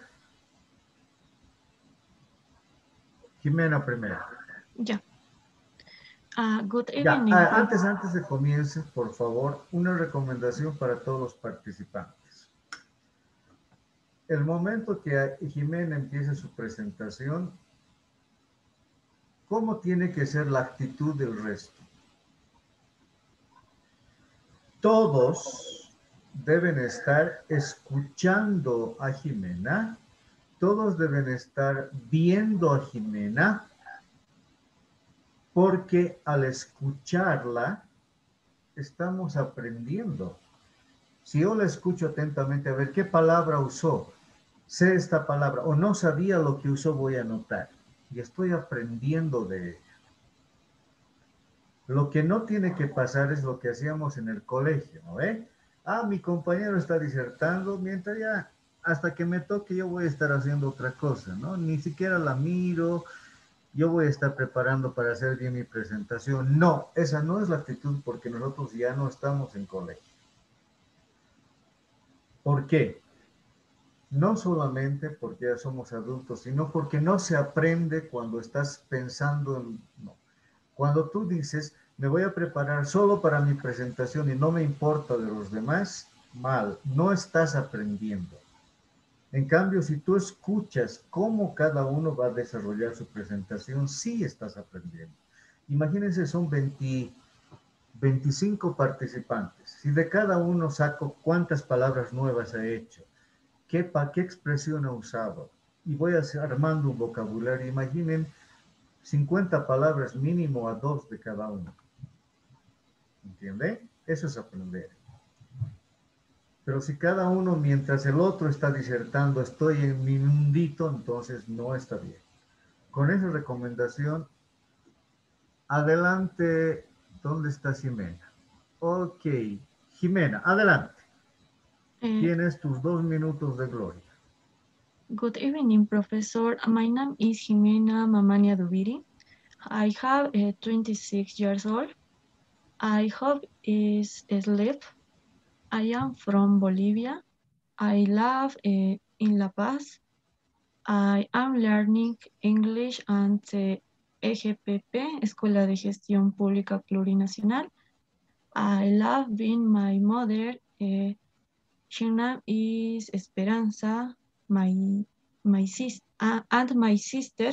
Jimena primero. Ya. Good Ya, evening. antes de comience, por favor, una recomendación para todos los participantes. El momento que Jimena empiece su presentación, ¿cómo tiene que ser la actitud del resto? Todos deben estar escuchando a Jimena, todos deben estar viendo a Jimena, porque al escucharla estamos aprendiendo. Si yo la escucho atentamente, a ver qué palabra usó, sé esta palabra, o no sabía lo que usó, voy a anotar. Y estoy aprendiendo de ella. Lo que no tiene que pasar es lo que hacíamos en el colegio, ¿no ve? Mi compañero está disertando, mientras ya, hasta que me toque, yo voy a estar haciendo otra cosa, ¿no? Ni siquiera la miro, yo voy a estar preparando para hacer bien mi presentación. No, esa no es la actitud porque nosotros ya no estamos en colegio. ¿Por qué? No solamente porque ya somos adultos, sino porque no se aprende cuando estás pensando en... No. Cuando tú dices, me voy a preparar solo para mi presentación y no me importa de los demás, mal, no estás aprendiendo. En cambio, si tú escuchas cómo cada uno va a desarrollar su presentación, sí estás aprendiendo. Imagínense, son 25 participantes. Si de cada uno saco cuántas palabras nuevas ha hecho, qué expresión ha usado, y voy armando un vocabulario, imaginen 50 palabras mínimo a 2 de cada uno. ¿Entiende? Eso es aprender. Pero si cada uno, mientras el otro está disertando, estoy en mi mundito, entonces no está bien. Con esa recomendación, adelante. ¿Dónde está Jimena? Ok, Jimena, adelante. Tienes tus 2 minutos de gloria. Good evening, Professor. My name is Jimena Mamania Dubiri. I have 26 years old. I hope is sleep. I am from Bolivia. I live in La Paz. I am learning English and EGPP, Escuela de Gestión Pública Plurinacional. I love being my mother. Her name is Esperanza, my sister, and my sister.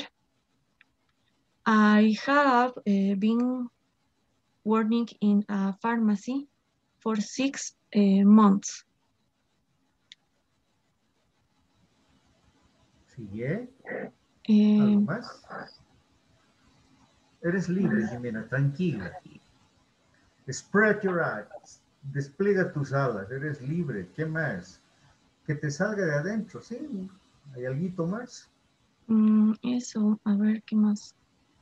I have been working in a pharmacy for 6 months. ¿Sigue? ¿Algo más? Eres libre, Jimena, tranquila. Spread your eyes. Despliega tus alas. Eres libre. ¿Qué más? Que te salga de adentro, ¿sí? ¿Hay algo más? Eso, a ver, ¿qué más?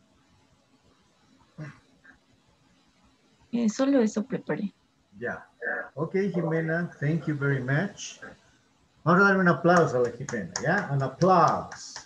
Solo eso preparé. Ya. Ok, Jimena, thank you very much. Vamos a darle un aplauso a la Jimena, ¿ya? Un aplauso.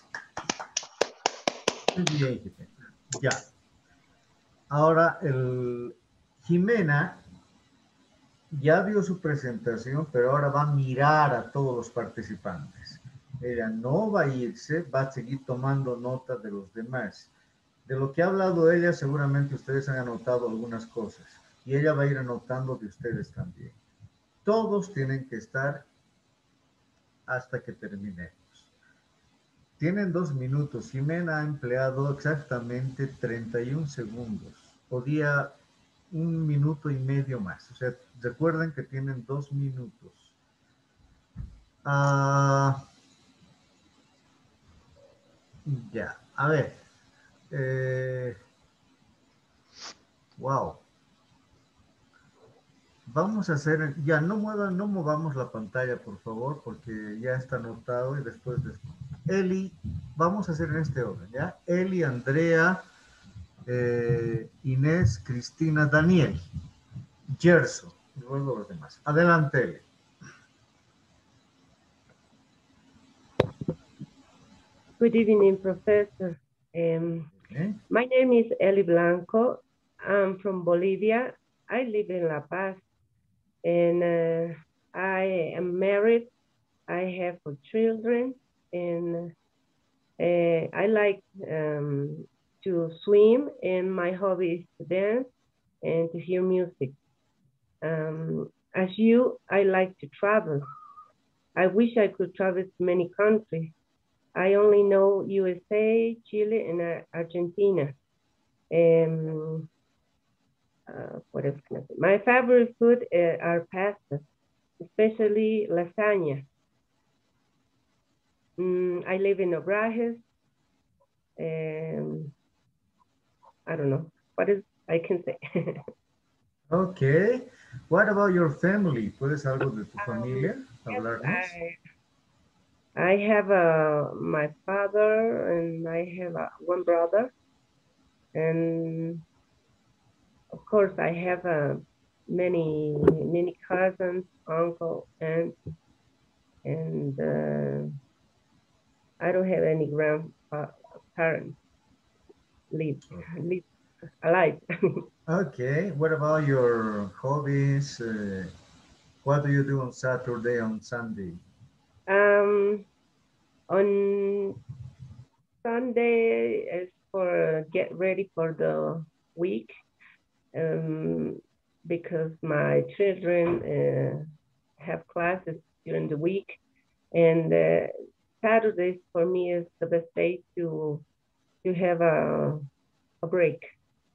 Muy bien, Jimena. Ya. Ahora, Jimena ya dio su presentación, pero ahora va a mirar a todos los participantes. Ella no va a irse, va a seguir tomando nota de los demás. De lo que ha hablado ella, seguramente ustedes han anotado algunas cosas y ella va a ir anotando de ustedes también. Todos tienen que estar hasta que terminemos. Tienen 2 minutos. Jimena ha empleado exactamente 31 segundos. Podía 1,5 minutos más. O sea, recuerden que tienen 2 minutos. Ya, a ver. Wow. Vamos a hacer, ya no movamos la pantalla, por favor, porque ya está anotado y después Eli, vamos a hacer en este orden, ¿ya? Eli, Andrea, Inés, Cristina, Daniel, Gerson, y luego los demás. Adelante, Eli. Good evening, Professor. My name is Eli Blanco. I'm from Bolivia. I live in La Paz, and I am married. I have 4 children, and I like to swim, and my hobby is to dance and to hear music. As you, I like to travel. I wish I could travel to many countries. I only know USA, Chile, and Argentina. What else can I say? My favorite food are pasta, especially lasagna. I live in Obrajes. I don't know what else I can say. Okay. What about your family? ¿Puedes algo de tu familia hablarnos? I have my father and I have one brother, and of course I have many cousins, uncle, aunts, and I don't have any grandparents live alive. Okay. What about your hobbies? What do you do on Saturday, on Sunday? On Sunday is for get ready for the week, because my children have classes during the week, and Saturdays for me is the best day to have a break.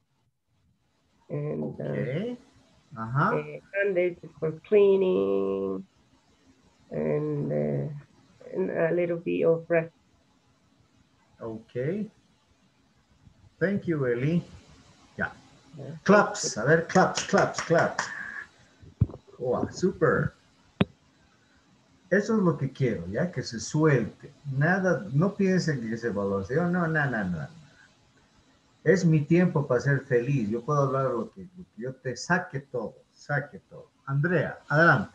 And okay. Sundays is for cleaning and a little bit of rest. Okay. Thank you, Eli. Yeah. Claps. A ver, claps. Wow, super. Eso es lo que quiero, ¿ya? Que se suelte. Nada, no piensen que es evaluación. No. Es mi tiempo para ser feliz. Yo puedo hablar lo que yo te saque todo. Andrea, adelante.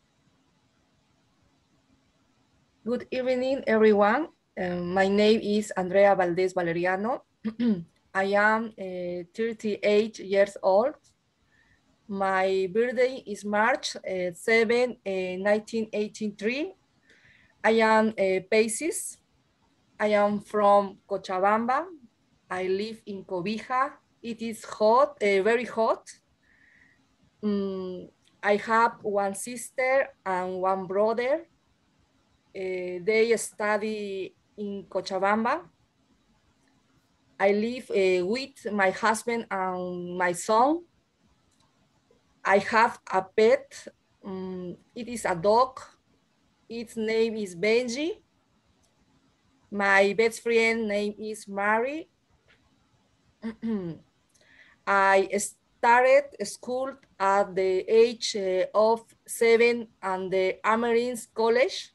Good evening, everyone. My name is Andrea Valdez Valeriano. I am 38 years old. My birthday is March 7, 1983. I am Pisces. I am from Cochabamba. I live in Cobija. It is hot, very hot. I have one sister and one brother. They study in Cochabamba. I live with my husband and my son. I have a pet. It is a dog. Its name is Benji. My best friend name is Mary. I started school at the age of 7 at the Amerins College.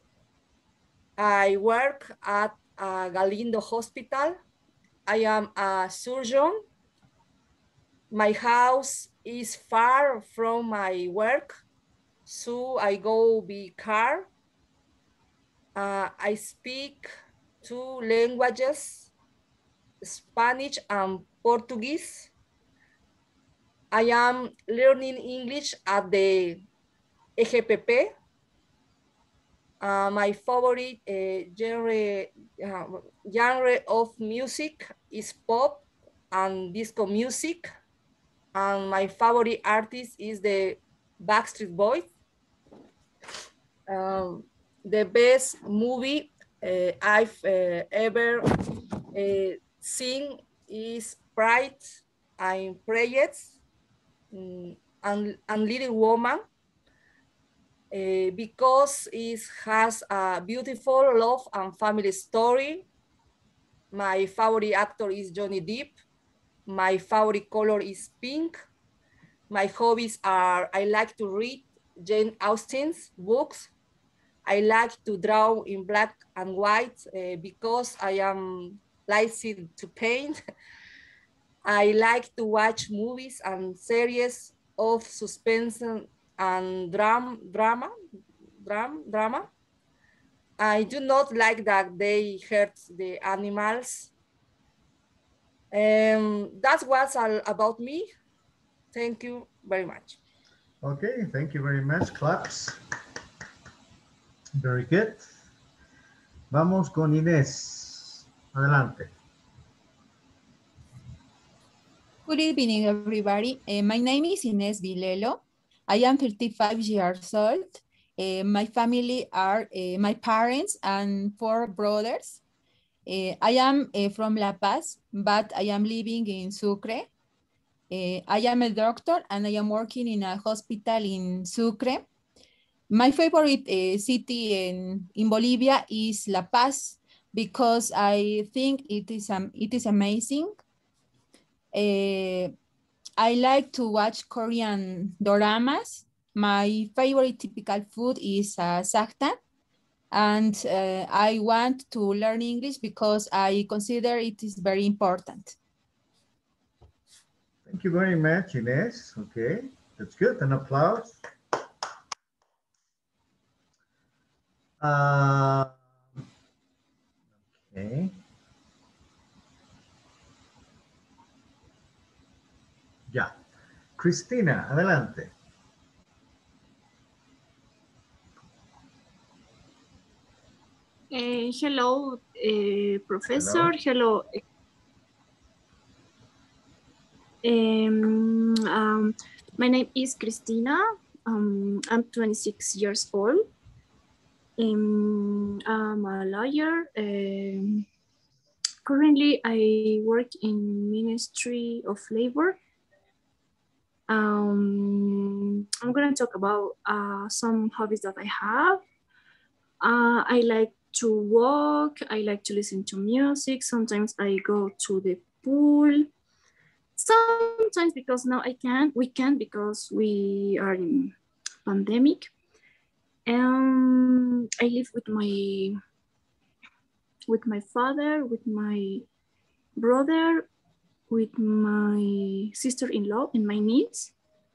I work at Galindo Hospital. I am a surgeon. My house is far from my work, so I go by car. I speak 2 languages, Spanish and Portuguese. I am learning English at the EGPP. My favorite genre of music is pop and disco music. And my favorite artist is the Backstreet Boys. The best movie I've ever seen is Pride and Prejudice and Little Woman. Because it has a beautiful love and family story. My favorite actor is Johnny Depp. My favorite color is pink. My hobbies are, I like to read Jane Austen's books. I like to draw in black and white because I am lazy to paint. I like to watch movies and series of suspense and drama. I do not like that they hurt the animals. That's what's all about me. Thank you very much. Okay, thank you very much. Claps. Very good. Vamos con Inés. Adelante. Good evening, everybody. My name is Inés Vilelo. I am 35 years old. My family are my parents and 4 brothers. I am from La Paz, but I am living in Sucre. I am a doctor and I am working in a hospital in Sucre. My favorite city in Bolivia is La Paz because I think it is amazing. I like to watch Korean doramas. My favorite typical food is saktan, and I want to learn English because I consider it is very important. Thank you very much, Inés. Okay, that's good. An applause. Okay. Ya. Cristina, adelante. Hello, Professor. Hello. My name is Cristina. I'm 26 years old. I'm a lawyer. Currently, I work in Ministry of Labor. I'm going to talk about some hobbies that I have. I like to walk. I like to listen to music. Sometimes I go to the pool. Sometimes because now we can't because we are in pandemic. I live with my father, with my brother, with my sister-in-law and my niece.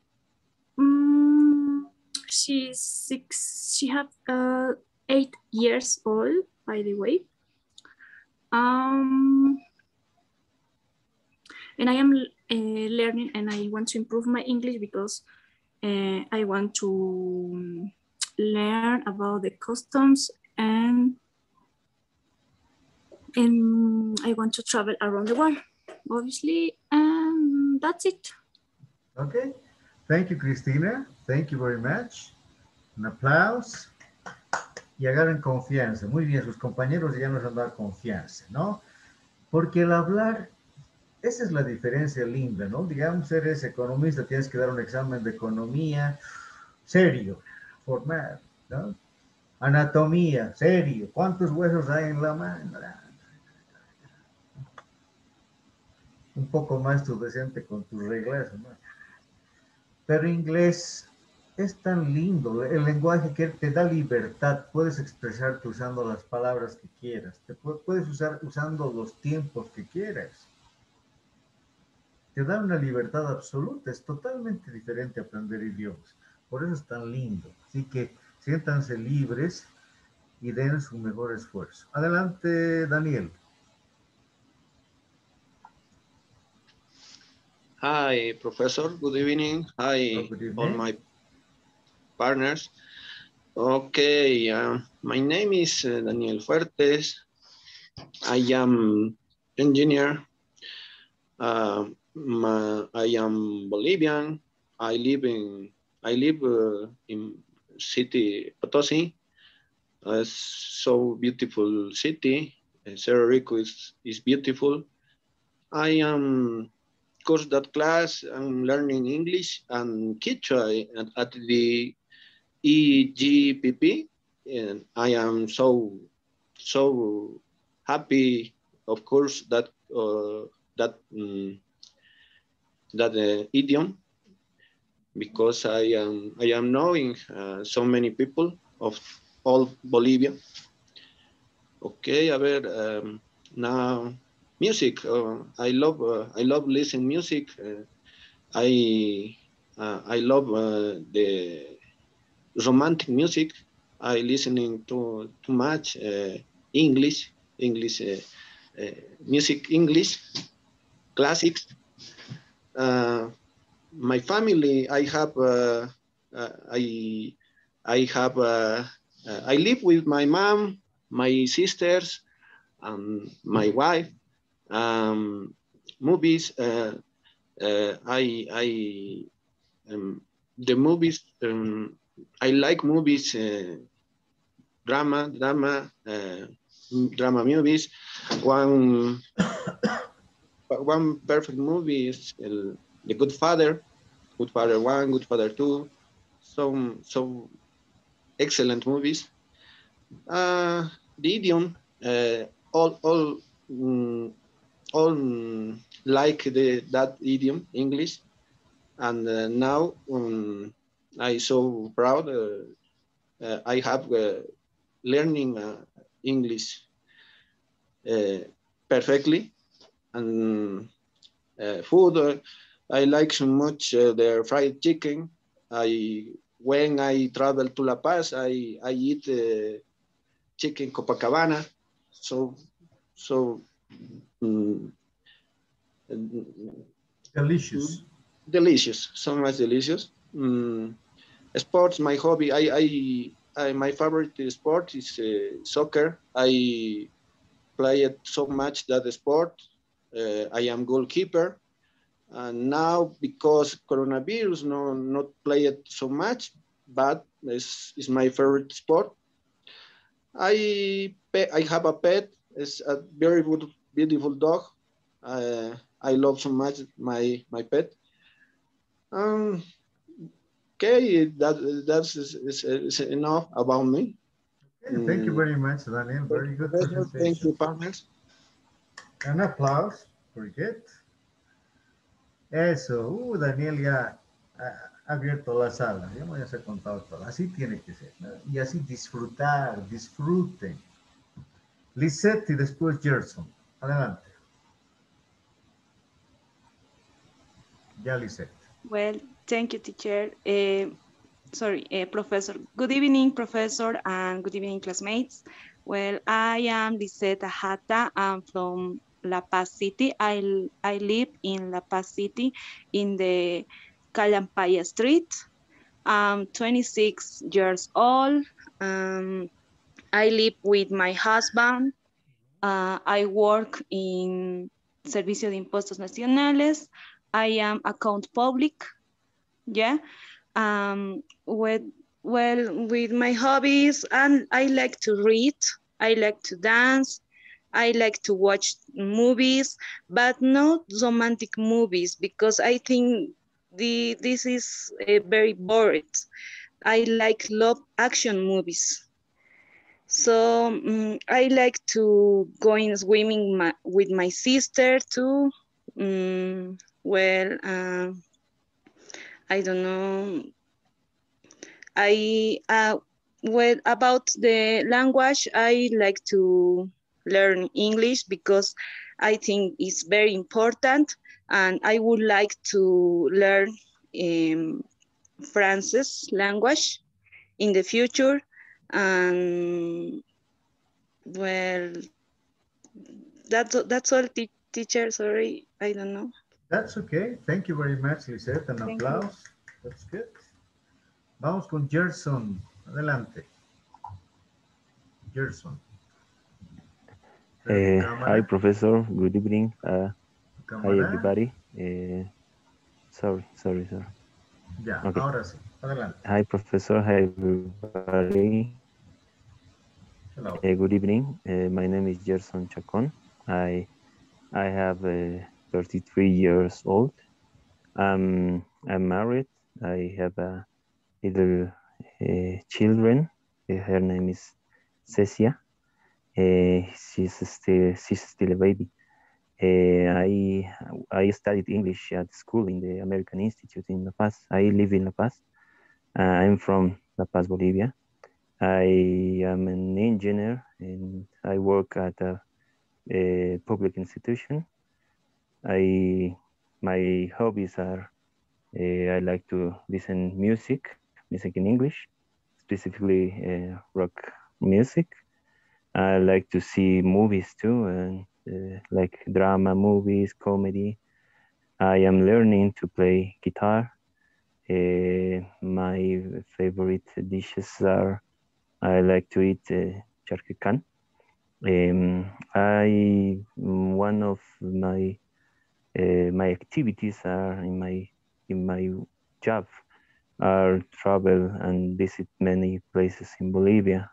She's 6. She have 8 years old, by the way. And I am learning, and I want to improve my English because I want to learn about the customs and I want to travel around the world, obviously, and that's it. Okay, thank you, Cristina. Thank you very much. Un aplauso. Y agarren confianza. Muy bien, sus compañeros ya nos han dado confianza, ¿no? Porque el hablar, esa es la diferencia linda, ¿no? Digamos, eres economista, tienes que dar un examen de economía serio, formal, ¿no? Anatomía, serio. ¿Cuántos huesos hay en la mano? un poco más tu decente con tus reglas, ¿no? Pero inglés es tan lindo, el lenguaje que te da libertad, puedes expresarte usando las palabras que quieras, puedes usar usando los tiempos que quieras. Te da una libertad absoluta, es totalmente diferente aprender idiomas. Por eso es tan lindo. Así que siéntanse libres y den su mejor esfuerzo. Adelante, Daniel. Hi, Professor. Good evening. Hi, good evening. All my partners. Okay, my name is Daniel Fuertes. I am engineer. I am Bolivian. I live in city Potosi. So beautiful city. Cerro Rico is beautiful. I am course that class. I'm learning English and Quechua at the EGPP, and I am so happy, of course, that idiom, because I am knowing so many people of all Bolivia. Okay, a ver, now music. I love listening music. I love the romantic music. I listening to too much English music, English classics. My family, I live with my mom, my sisters, my wife. Movies. The movies. I like movies. Drama movies. One perfect movie is The Good Father. Good Father 1, Good Father 2. So excellent movies. The idiom. All like that idiom, English, and now I so proud. I have learning English perfectly, and food. I like so much their fried chicken. When I travel to La Paz, I eat chicken Copacabana. So delicious. Delicious, so much delicious. Sports, my hobby. My favorite sport is soccer. I play it so much that the sport. I am goalkeeper. And now because coronavirus, not play it so much, but it's my favorite sport. I have a pet. It's a very good, beautiful dog. I love so much my pet. Okay, that's enough about me. Okay, thank you very much, Daniel. Very good presentation. Thank you, partners. An applause. Very good. Eso, Daniel ya ha abierto la sala. Ya me he contado todo. Así tiene que ser, ¿no? Y así disfruten. Lisette y después Gerson. Adelante. Ya, Lisette. Well, thank you, teacher. Professor. Good evening, professor, and good evening, classmates. Well, I am Lisette Ajata. I'm from La Paz City. I live in La Paz City in the Calampaya Street. I'm 26 years old. I live with my husband. I work in Servicio de Impuestos Nacionales. I am account public. Yeah. With my hobbies, and I like to read. I like to dance. I like to watch movies, but not romantic movies, because I think this is very boring. I like love action movies. So I like to go in swimming with my sister too. Well, I don't know. Well, about the language, I like to learn English because I think it's very important, and I would like to learn Francis language in the future. And well, that's all, teacher. Sorry, I don't know. That's okay. Thank you very much, Lisette. An Thank applause. That's good. Vamos con Gerson. Adelante. Gerson. Hi, Professor. Good evening. Hi, Cámara. everybody. Sorry. Ya, Okay. ahora sí. Adelante. Hi, Professor. Hi, everybody. Hello. Good evening. My name is Gerson Chacon. I have 33 years old. I'm married. I have little children. Her name is Cecia. She's still a baby. I studied English at school in the American Institute in La Paz. I live in La Paz. I'm from La Paz, Bolivia. I am an engineer and I work at a public institution. My hobbies are I like to listen music in English, specifically rock music. I like to see movies too, and like drama movies, comedy. I am learning to play guitar. My favorite dishes are I like to eat charquecan. One of my activities are in my job are travel and visit many places in Bolivia.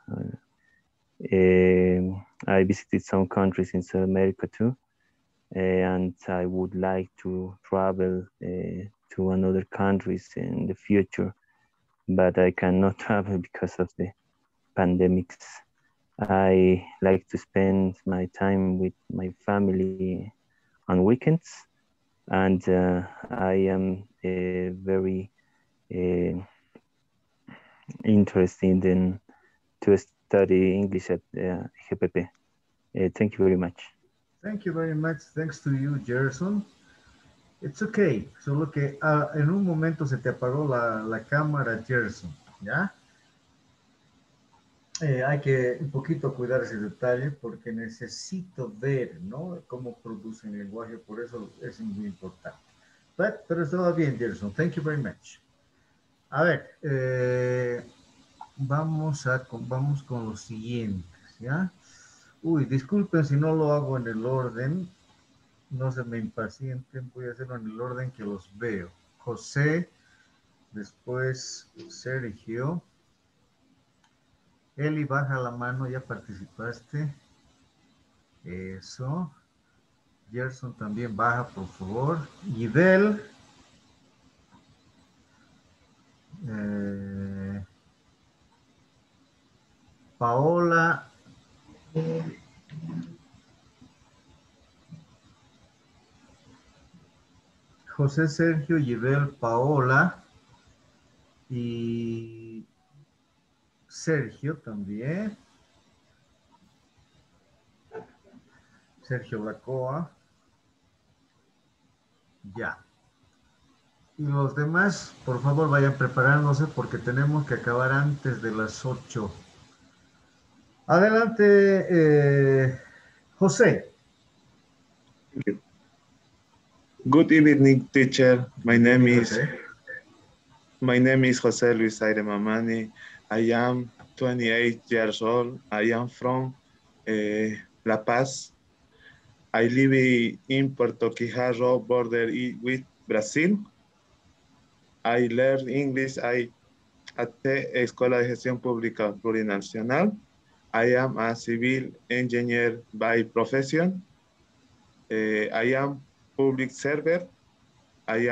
I visited some countries in South America too, and I would like to travel to another countries in the future, but I cannot travel because of the pandemics. I like to spend my time with my family on weekends, and I am very interested in to study English at GPP. Thank you very much. Thank you very much. Thanks to you, Gerson. It's okay. Solo que en un momento se te apagó la cámara, Gerson, ¿ya? Hay que un poquito cuidar ese detalle porque necesito ver, ¿no? Cómo produce el lenguaje, por eso es muy importante. Pero estaba bien, Gerson. Thank you very much. A ver, vamos con los siguientes, ¿ya? Uy, disculpen si no lo hago en el orden. No se me impacienten, voy a hacerlo en el orden que los veo. José, después Sergio. Eli, baja la mano, ya participaste. Eso. Gerson también baja, por favor. Yibel. Paola. José, Sergio, Yibel, Paola. Y Sergio también. Sergio Lacoa. Ya. Y los demás, por favor, vayan preparándose porque tenemos que acabar antes de las 8. Adelante, José. Good evening, teacher. My name is Jose Luis Aire Mamani. I am 28 years old. I am from La Paz. I live in Puerto Quijarro, border with Brazil. I learn English at the Escuela de Gestión Pública Plurinacional. I am a civil engineer by profession. I am public server. I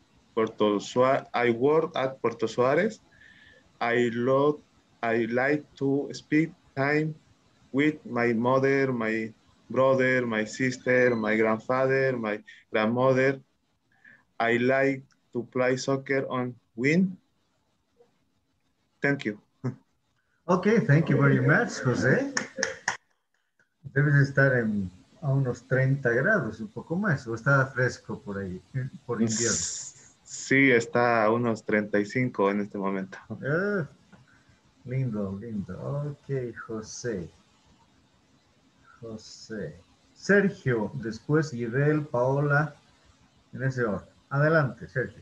work at Puerto Suárez. I like to spend time with my mother, my brother, my sister, my grandfather, my grandmother. I like to play soccer on win. Thank you. Okay, thank you very much, José. Debes estar a unos 30 grados, un poco más, o está fresco por ahí, por invierno. Sí, está a unos 35 en este momento. Lindo, lindo. Ok, José. Sergio, después Yibel, Paola, en ese orden. Adelante, Sergio.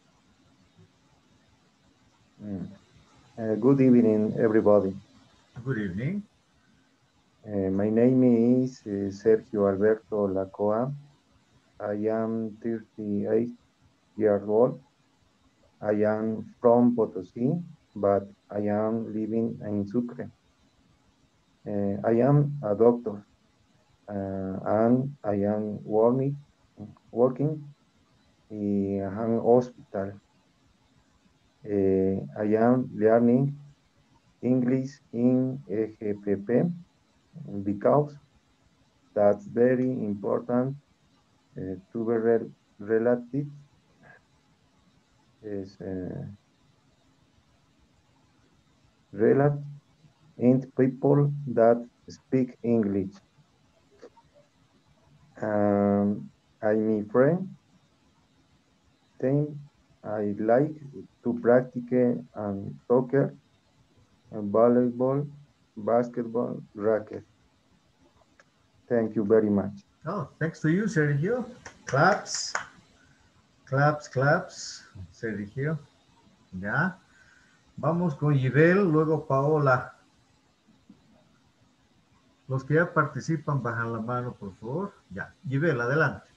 Good evening, everybody. Good evening. My name is Sergio Alberto Lacoa. I am 38 years old. I am from Potosí, but I am living in Sucre. I am a doctor, and I am working in an hospital. I am learning English in EGPP because that's very important to be relative and people that speak English. I'm a friend. Then I like to practice soccer, and volleyball, basketball, racket. Thank you very much. Oh, thanks to you, Sergio. Claps. Claps, claps. Sergio. Ya. Vamos con Yibel, luego Paola. Los que ya participan, bajan la mano, por favor. Ya. Yibel, adelante.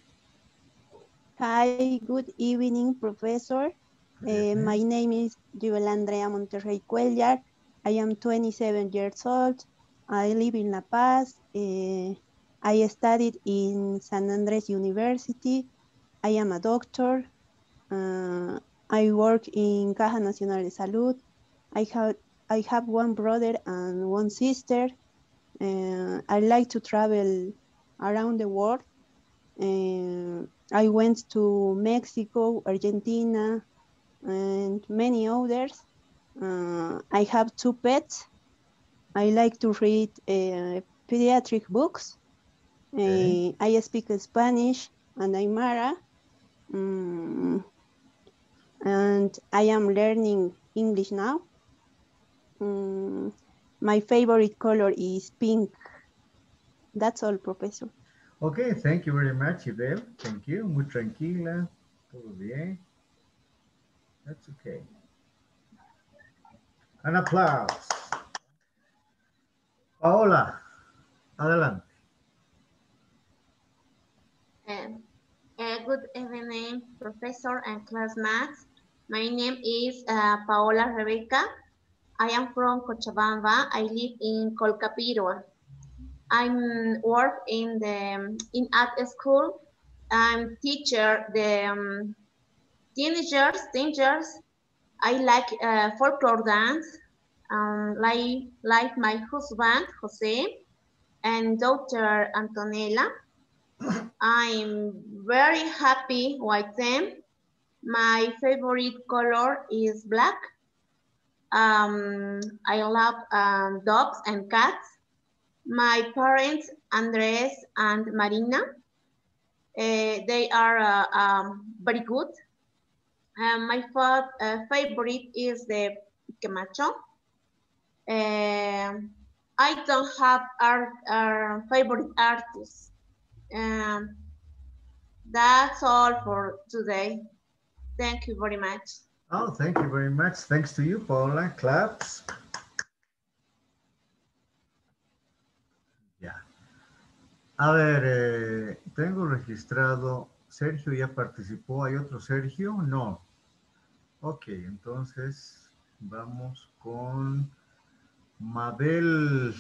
Hi, good evening, Professor. My name is Yibel Andrea Monterrey Cuellar. I am 27 years old. I live in La Paz. I studied in San Andres University. I am a doctor. I work in Caja Nacional de Salud. I have one brother and one sister. I like to travel around the world. I went to Mexico, Argentina, and many others. I have 2 pets. I like to read pediatric books. I speak Spanish and Aymara. And I am learning English now. My favorite color is pink. That's all, Professor. Okay, thank you very much, Yibel. Thank you. Muy tranquila. Todo bien. That's okay. An applause. Paola, adelante. Good evening, Professor and classmates. My name is Paola Rebecca. I am from Cochabamba. I live in Colcapirua. I work in art school. I'm teacher the teenagers. I like folklore dance. Like my husband Jose and daughter Antonella. I'm very happy with them. My favorite color is black. I love dogs and cats. My parents, Andres and Marina, they are very good. My favorite is the Camacho. I don't have favorite artists. That's all for today. Thank you very much. Oh, thank you very much. Thanks to you, Paola. Claps. Ya. A ver, tengo registrado. Sergio ya participó. ¿Hay otro Sergio? No. Ok, entonces vamos con Mabel.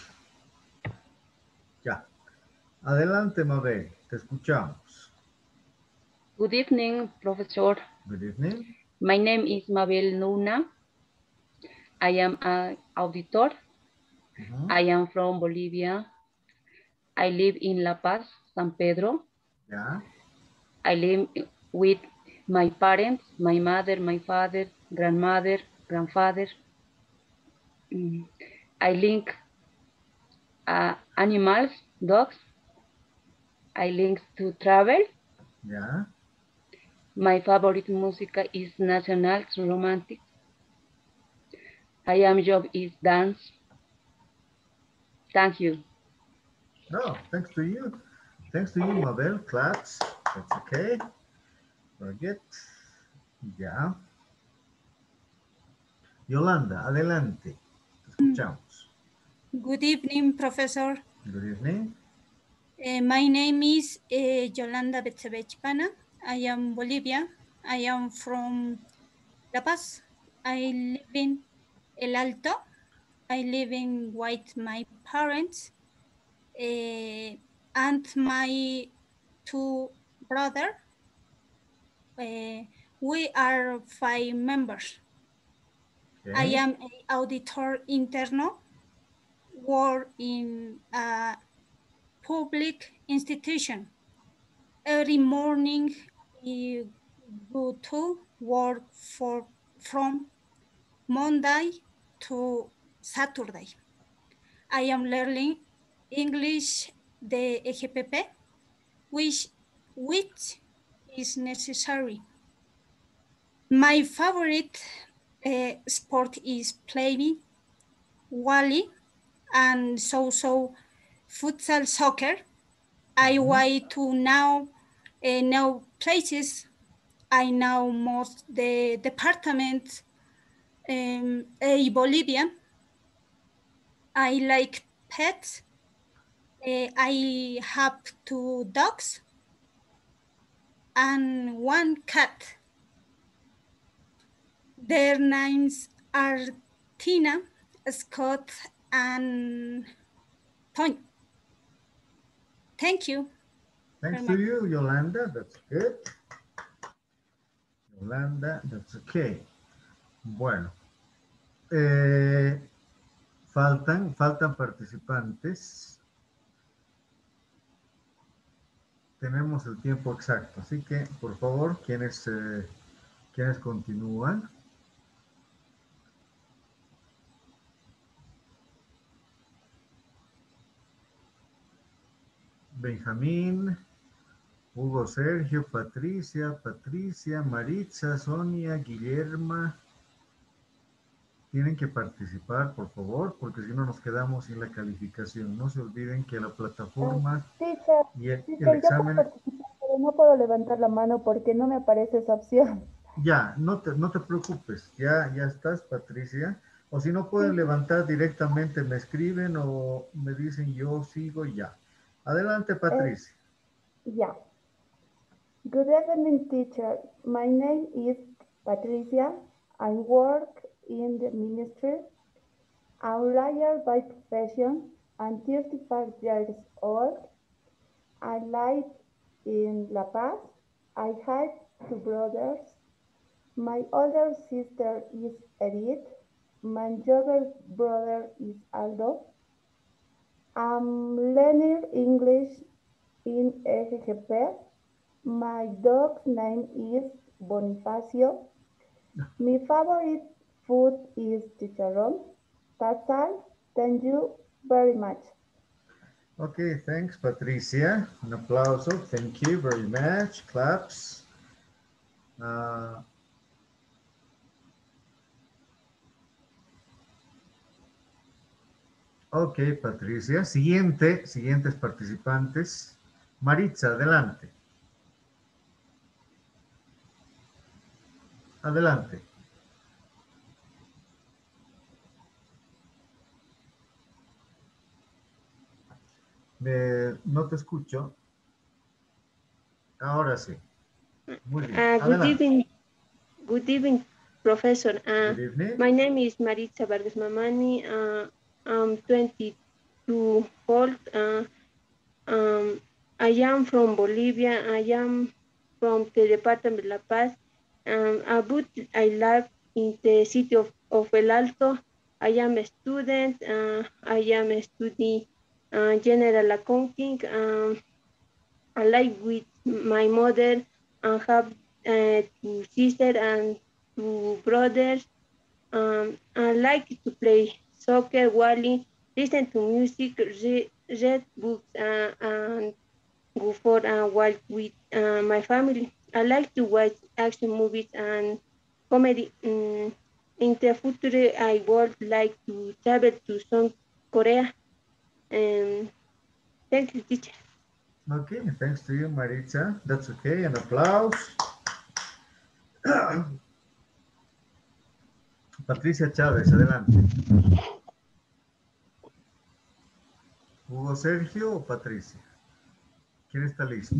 Ya. Adelante, Mabel. Te escuchamos. Good evening, Professor. Good evening. My name is Mabel Nuna. I am an auditor. I am from Bolivia. I live in La Paz, San Pedro. Yeah. I live with my parents, my mother, my father, grandmother, grandfather. I link animals, dogs. I link to travel. Yeah. My favorite music is national romantic. I am job is dance. Thank you. No, thanks to you. Thanks to you, Mabel. Claps. That's okay. Very good. Ya. Yolanda, adelante. Te escuchamos. Good evening, Professor. Good evening. My name is Yolanda Betzebechpana. I am Bolivia. I am from La Paz. I live in El Alto. I live in with my parents and my two brothers. We are 5 members. Okay. I am an auditor interno, work in a public institution. Every morning, I go to work from Monday to Saturday. I am learning English, the EGPP, which is necessary. My favorite sport is playing volley and so futsal soccer. I want to now know places. I know most the department Bolivia. I like pets. I have 2 dogs and 1 cat. Their names are Tina, Scott, and Tony. Thank you. Thanks to you, Yolanda. That's good. Yolanda, that's okay. Bueno. Faltan participantes. Tenemos el tiempo exacto, así que, por favor, quienes continúan. Benjamín, Hugo, Sergio, Patricia, Maritza, Sonia, Guillerma. Tienen que participar, por favor, porque si no nos quedamos sin la calificación. No se olviden que la plataforma y el examen... Yo puedo participar, pero no puedo levantar la mano porque no me aparece esa opción. Ya, no te preocupes. Ya estás, Patricia. O si no pueden levantar directamente, me escriben o me dicen yo sigo ya. Adelante, Patricia. Yeah. Good evening, teacher. My name is Patricia. I work in the ministry. I'm lawyer by profession. I'm 35 years old. I live in La Paz. I have 2 brothers. My older sister is Edith. My younger brother is Aldo. I'm learning English in EGGP. My dog's name is Bonifacio. My favorite food is chicharrón. That's all. Thank you very much. Okay, thanks, Patricia. Un aplauso. Thank you very much. Claps. Ok, Patricia. Siguientes participantes. Maritza, adelante. Adelante. No te escucho. Ahora sí. Muy bien. Good evening, Professor. Good evening. My name is Maritza Vargas Mamani. I'm 22 old. I am from Bolivia. I am from the department of La Paz. I live in the city of El Alto. I am a student. I am studying general accounting. I like with my mother and have 2 sisters and 2 brothers. I like to play soccer, volley, listen to music, read books, and go for a walk with my family. I like to watch action movies and comedy. In the future, I would like to travel to South Korea. Thank you, teacher. Okay, thanks to you, Maritza. That's okay, an applause. Patricia Chávez, adelante. Hugo Sergio o Patricia. ¿Quién está listo?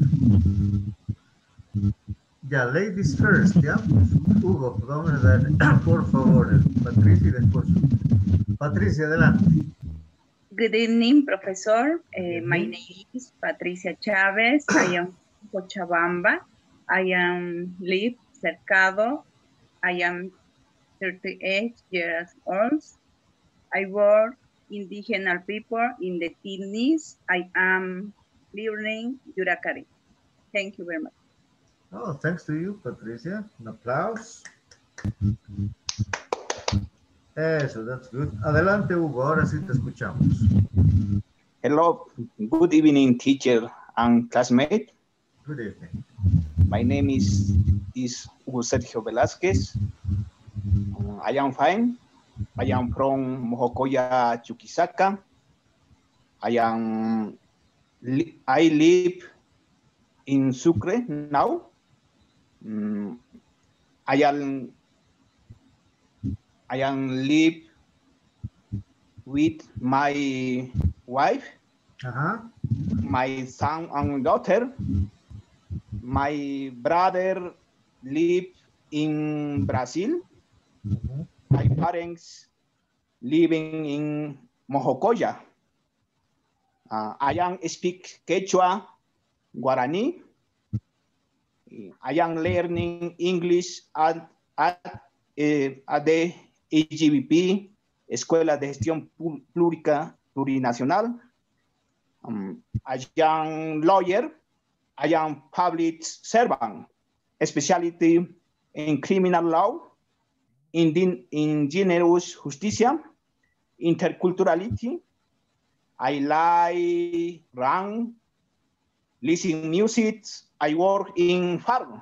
Ya, ladies first, ¿ya? Hugo, vamos a dar, por favor, Patricia y después. Patricia, adelante. Good evening, professor. My name is Patricia Chavez. I am Cochabamba. I am live Cercado. I am 38 years old. I work indigenous people in the teens. I am learning Yuracari. Thank you very much. Oh, thanks to you, Patricia. An applause. Eso, that's good. Adelante, Hugo, ahora sí te escuchamos. Hello, good evening, teacher and classmate. Good evening. My name is Hugo Sergio Velasquez. I am fine. I am from Mojocoya, Chuquisaca. I live in Sucre now. I am live with my wife, my son and daughter. My brother live in Brazil. My parents living in Mojocoya. I am speak Quechua, Guarani. I am learning English at the EGBP, Escuela de Gestión Pública Plurinacional. I am lawyer. I am public servant, specialty in criminal law, indigenous justicia, interculturality. I like run, listen music. I work in farm.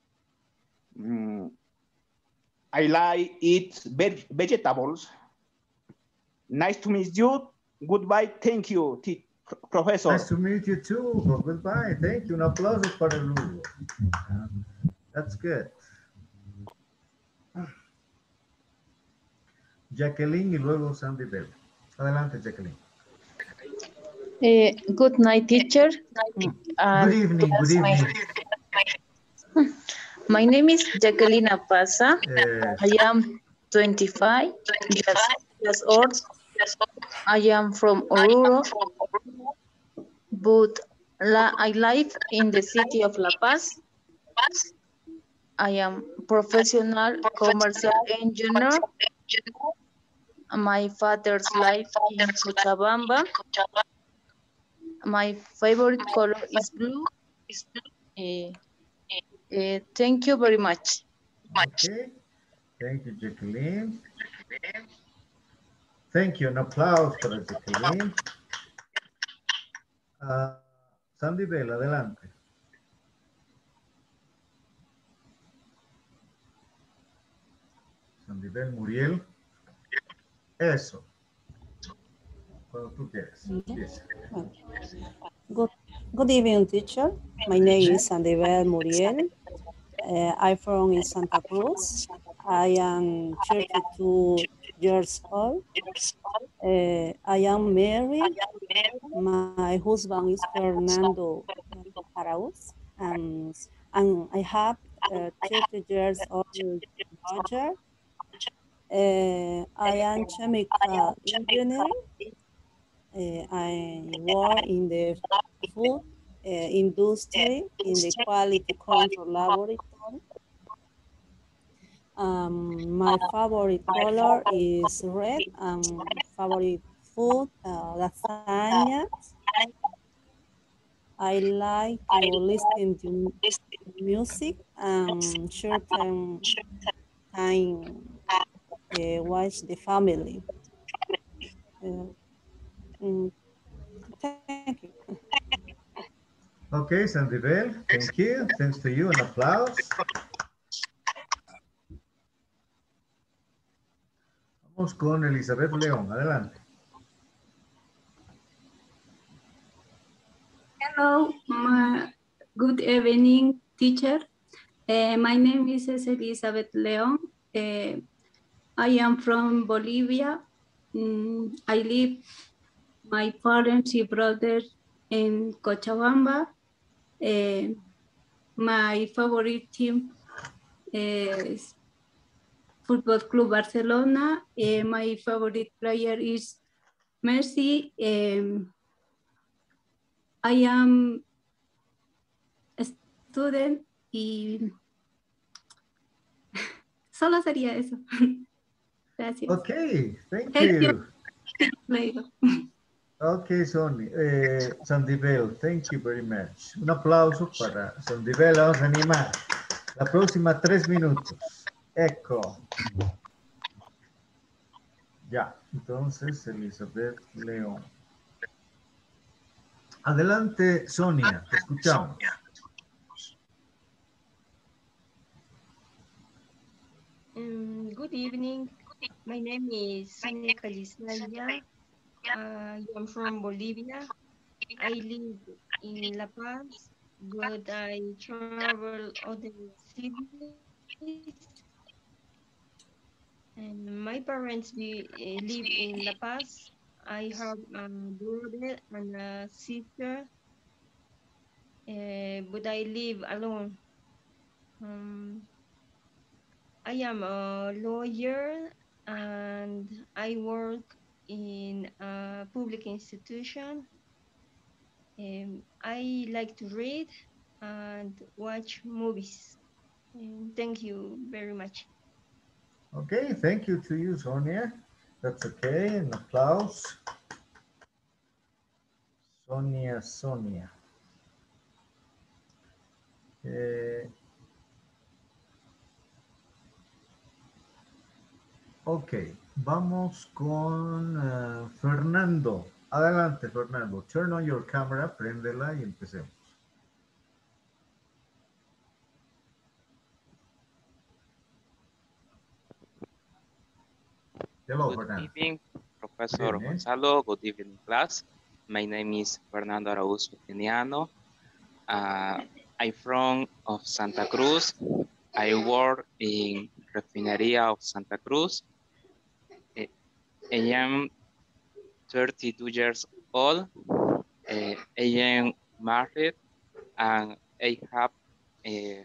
I like eat vegetables. Nice to meet you. Goodbye. Thank you, Professor. Nice to meet you too. Goodbye. Thank you. Un aplauso para Hugo. That's good. Jacqueline y luego Sandy Bell. Adelante, Jacqueline. Good night, teacher. Good evening. Good evening. My name is Jacqueline Apaza. I am 25 years old. I am from Oruro, but I live in the city of La Paz. I am professional commercial engineer. My father's life in Cochabamba. My favorite color is blue. Thank you very much. Okay. Thank you, Jacqueline. Thank you. An applause para Jacqueline. Sandy Bell, adelante. Sandy Bell, Muriel. Eso. Cuando tú quieras. Yes. Good evening, teacher. My name is Sandibel Muriel. I'm from in Santa Cruz. I am 32 years old. I am married. My husband is Fernando Arauz. And I have 30 years old daughter. I am chemical engineer. I work in the food industry in the quality control laboratory. My favorite color is red and favorite food, lasagna. I like to listen to music and short time watch the family. Thank you. Okay, Sandibel, thank you. Thanks to you, an applause. Vamos con Elizabeth León, adelante. Hello, good evening, teacher. My name is Elizabeth León. I am from Bolivia. I live my parents and brothers in Cochabamba. My favorite team is Football Club Barcelona. My favorite player is Messi. I am a student y solo sería eso. Gracias. Okay, thank you. Later. Okay, Sonny. Sandibel, thank you very much. Un aplauso para Sandibel, vamos a animar. La próxima 3 minutos. Eco. Ya, entonces Elizabeth León. Adelante, Sonia, te escuchamos. Good evening. My name is Sonia Calizaya. I am from Bolivia. I live in La Paz, but I travel other cities. And my parents live in La Paz. I have a brother and a sister, but I live alone. I am a lawyer and I work in a public institution. I like to read and watch movies. Thank you very much. Okay, thank you to you, Sonia. That's okay, an applause. Sonia. Ok, vamos con Fernando. Adelante, Fernando. Turn on your camera, préndela y empecemos. Hello, Fernando. Good evening, Professor Gonzalo. Good evening, class. My name is Fernando Araújo Peniano. I'm from of Santa Cruz. I work in Refinería of Santa Cruz. I am 32 years old. I am married and I have a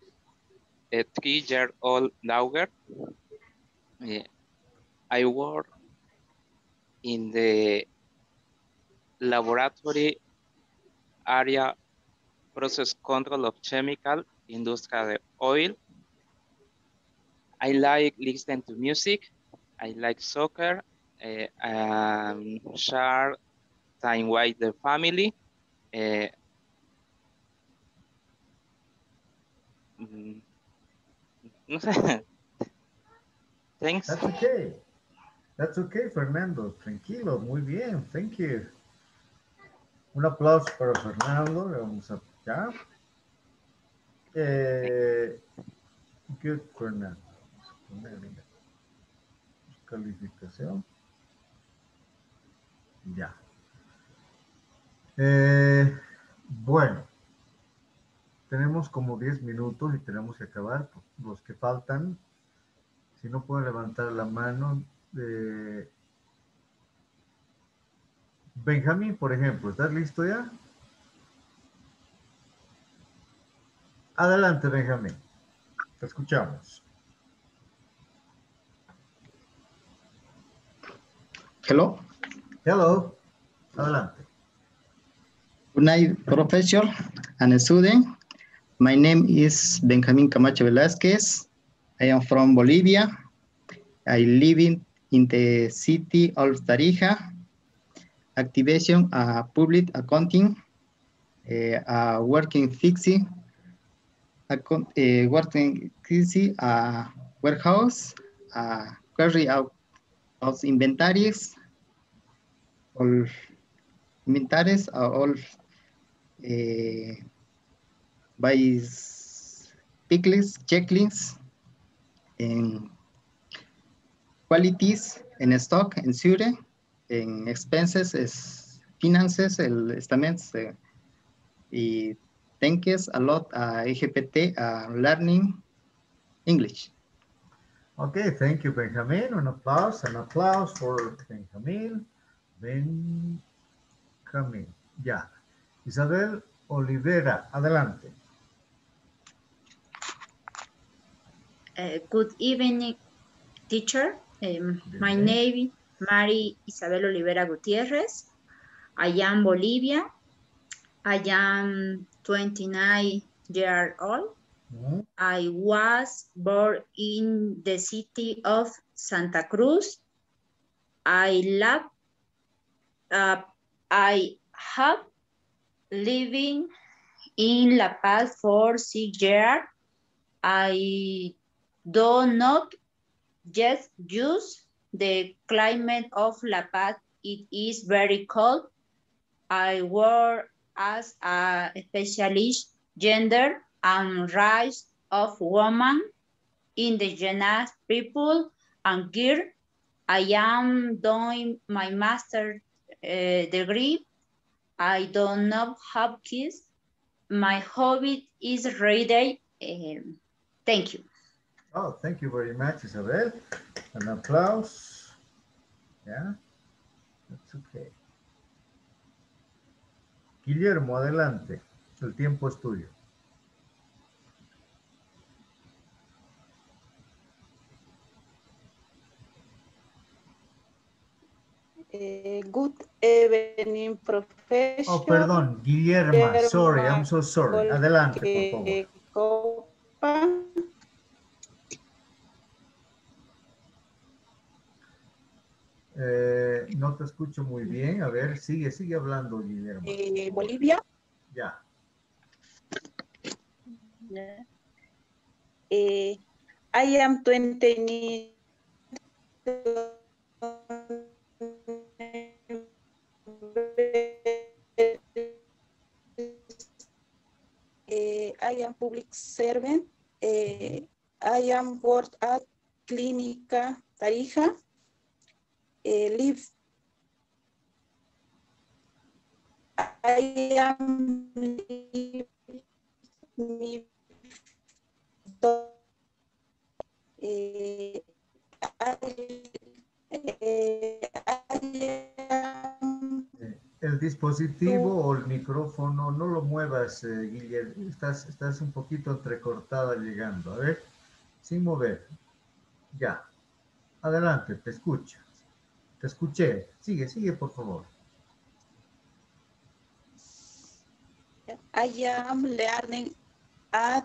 3-year-old daughter. I work in the laboratory area process control of chemical industrial oil. I like listening to music. I like soccer. Share time with the family. No sé. Thanks. That's okay. That's okay, Fernando. Tranquilo, muy bien. Thank you. Un aplauso para Fernando. Le vamos a ya. Good, Fernando. Calificación. Ya. Bueno. Tenemos como 10 minutos y tenemos que acabar. Los que faltan, si no pueden levantar la mano. Benjamín, por ejemplo, ¿estás listo ya? Adelante, Benjamín. Te escuchamos. Hello. Hello. Adelante. Good night, professor and student. My name is Benjamin Camacho Velasquez. I am from Bolivia. I live in the city of Tarija. activation, public accounting, working fixie, working fixie, warehouse, carry out of inventaries, all inventaries are all by picklists, checklists, and qualities en stock, en SURE, en expenses, es finances, el estimates, y thanks a lot a EGPT, Learning English. Okay, thank you, Benjamin. An applause for Benjamin. Benjamin. Ya. Isabel Olivera, adelante. Good evening, teacher. My name is Mary Isabel Olivera Gutierrez. I am Bolivia. I am 29 years old. I was born in the city of Santa Cruz. I have living in La Paz for 6 years. I do not just use the climate of La Paz. It is very cold. I work as a specialist gender and rights of women, indigenous people, and girls. I am doing my master's degree. I do not have kids. My hobby is reading. Thank you. Oh, thank you very much, Isabel. An applause. Yeah, that's okay. Guillermo, adelante. El tiempo es tuyo. Good evening, professor. Oh, perdón, Guillermo. Sorry, I'm so sorry. Adelante, por favor. No te escucho muy bien. A ver, sigue hablando, Guillermo. Bolivia. Ya. I am 20. I am public servant. I am work at Clínica Tarija. Live. I am El dispositivo o el micrófono, no lo muevas, Guillermo. Estás un poquito entrecortada llegando. A ver, sin mover. Ya. Adelante, te escucho. Te escuché. Sigue, por favor. I am learning at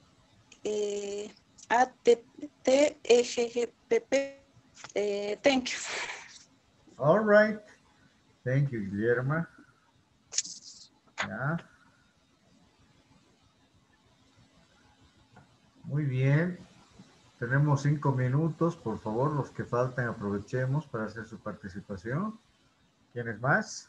TGPP. Thank you. All right. Thank you, Guillermo. Ya. Muy bien. Tenemos 5 minutos. Por favor, los que faltan, aprovechemos para hacer su participación. ¿Quiénes más?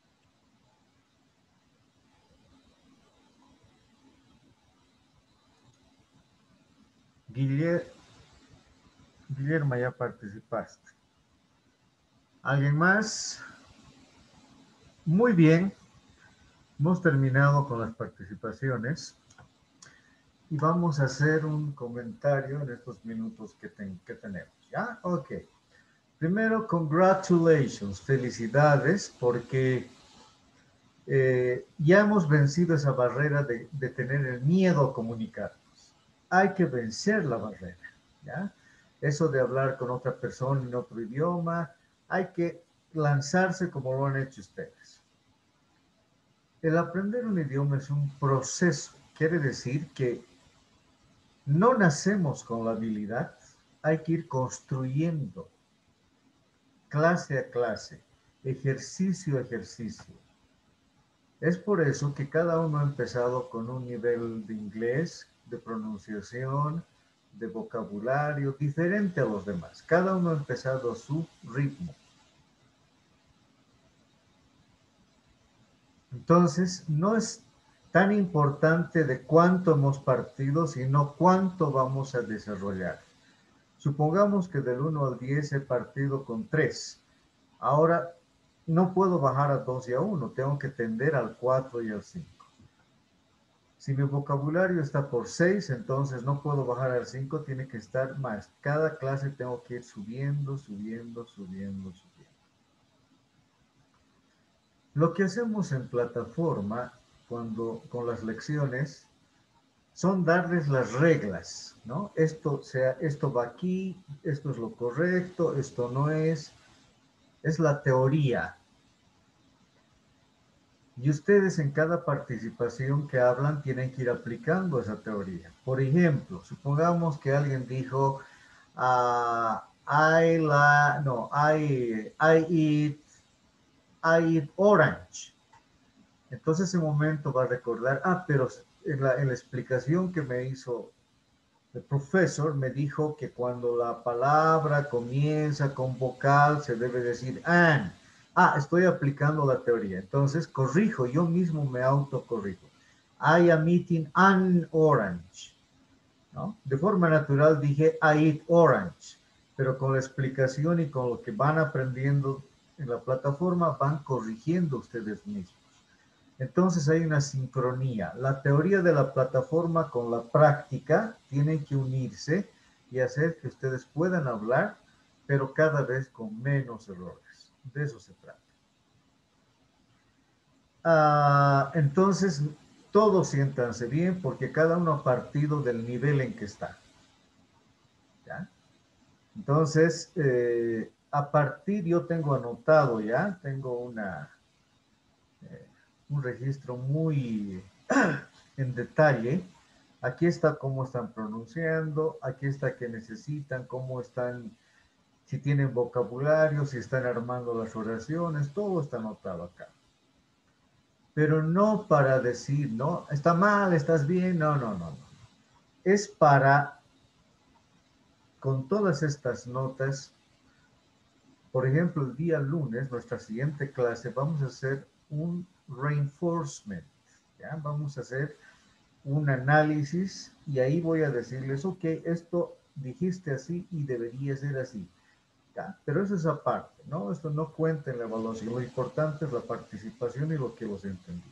Guillermo, ya participaste. ¿Alguien más? Muy bien. Hemos terminado con las participaciones. Y vamos a hacer un comentario en estos minutos que tenemos. ¿Ya? Ok. Primero, congratulations. Felicidades porque ya hemos vencido esa barrera de tener el miedo a comunicarnos. Hay que vencer la barrera. ¿Ya? Eso de hablar con otra persona en otro idioma, hay que lanzarse como lo han hecho ustedes. El aprender un idioma es un proceso. Quiere decir que no nacemos con la habilidad, hay que ir construyendo clase a clase, ejercicio a ejercicio. Es por eso que cada uno ha empezado con un nivel de inglés, de pronunciación, de vocabulario, diferente a los demás. Cada uno ha empezado a su ritmo. Entonces, no es tan importante de cuánto hemos partido, sino cuánto vamos a desarrollar. Supongamos que del 1 al 10 he partido con 3. Ahora no puedo bajar a 2 y a 1, tengo que tender al 4 y al 5. Si mi vocabulario está por 6, entonces no puedo bajar al 5, tiene que estar más. Cada clase tengo que ir subiendo, subiendo, subiendo, subiendo. Lo que hacemos en plataforma, con las lecciones, son darles las reglas, ¿no? Esto va aquí, esto es lo correcto, esto no es la teoría. Y ustedes en cada participación que hablan tienen que ir aplicando esa teoría. Por ejemplo, supongamos que alguien dijo, I eat orange. Entonces ese momento va a recordar, pero en la explicación que me hizo el profesor me dijo que cuando la palabra comienza con vocal se debe decir an. Estoy aplicando la teoría. Entonces corrijo, yo mismo me autocorrijo. I am eating an orange. ¿No? De forma natural dije I eat orange, pero con la explicación y con lo que van aprendiendo en la plataforma van corrigiendo ustedes mismos. Entonces hay una sincronía. La teoría de la plataforma con la práctica tienen que unirse y hacer que ustedes puedan hablar, pero cada vez con menos errores. De eso se trata. Entonces, todos siéntanse bien porque cada uno ha partido del nivel en que está. ¿Ya? Entonces, a partir, yo tengo anotado ya, tengo un registro muy en detalle. Aquí está cómo están pronunciando, aquí está qué necesitan, cómo están, si tienen vocabulario, si están armando las oraciones, todo está anotado acá. Pero no para decir, no, está mal, estás bien, no. Es para, con todas estas notas, por ejemplo, el día lunes, nuestra siguiente clase, vamos a hacer un reinforcement, ¿ya? Vamos a hacer un análisis y ahí voy a decirles, ok, esto dijiste así y debería ser así, ¿ya? Pero eso es aparte, ¿no? Esto no cuenta en la evaluación, lo importante es la participación y lo que los entendí.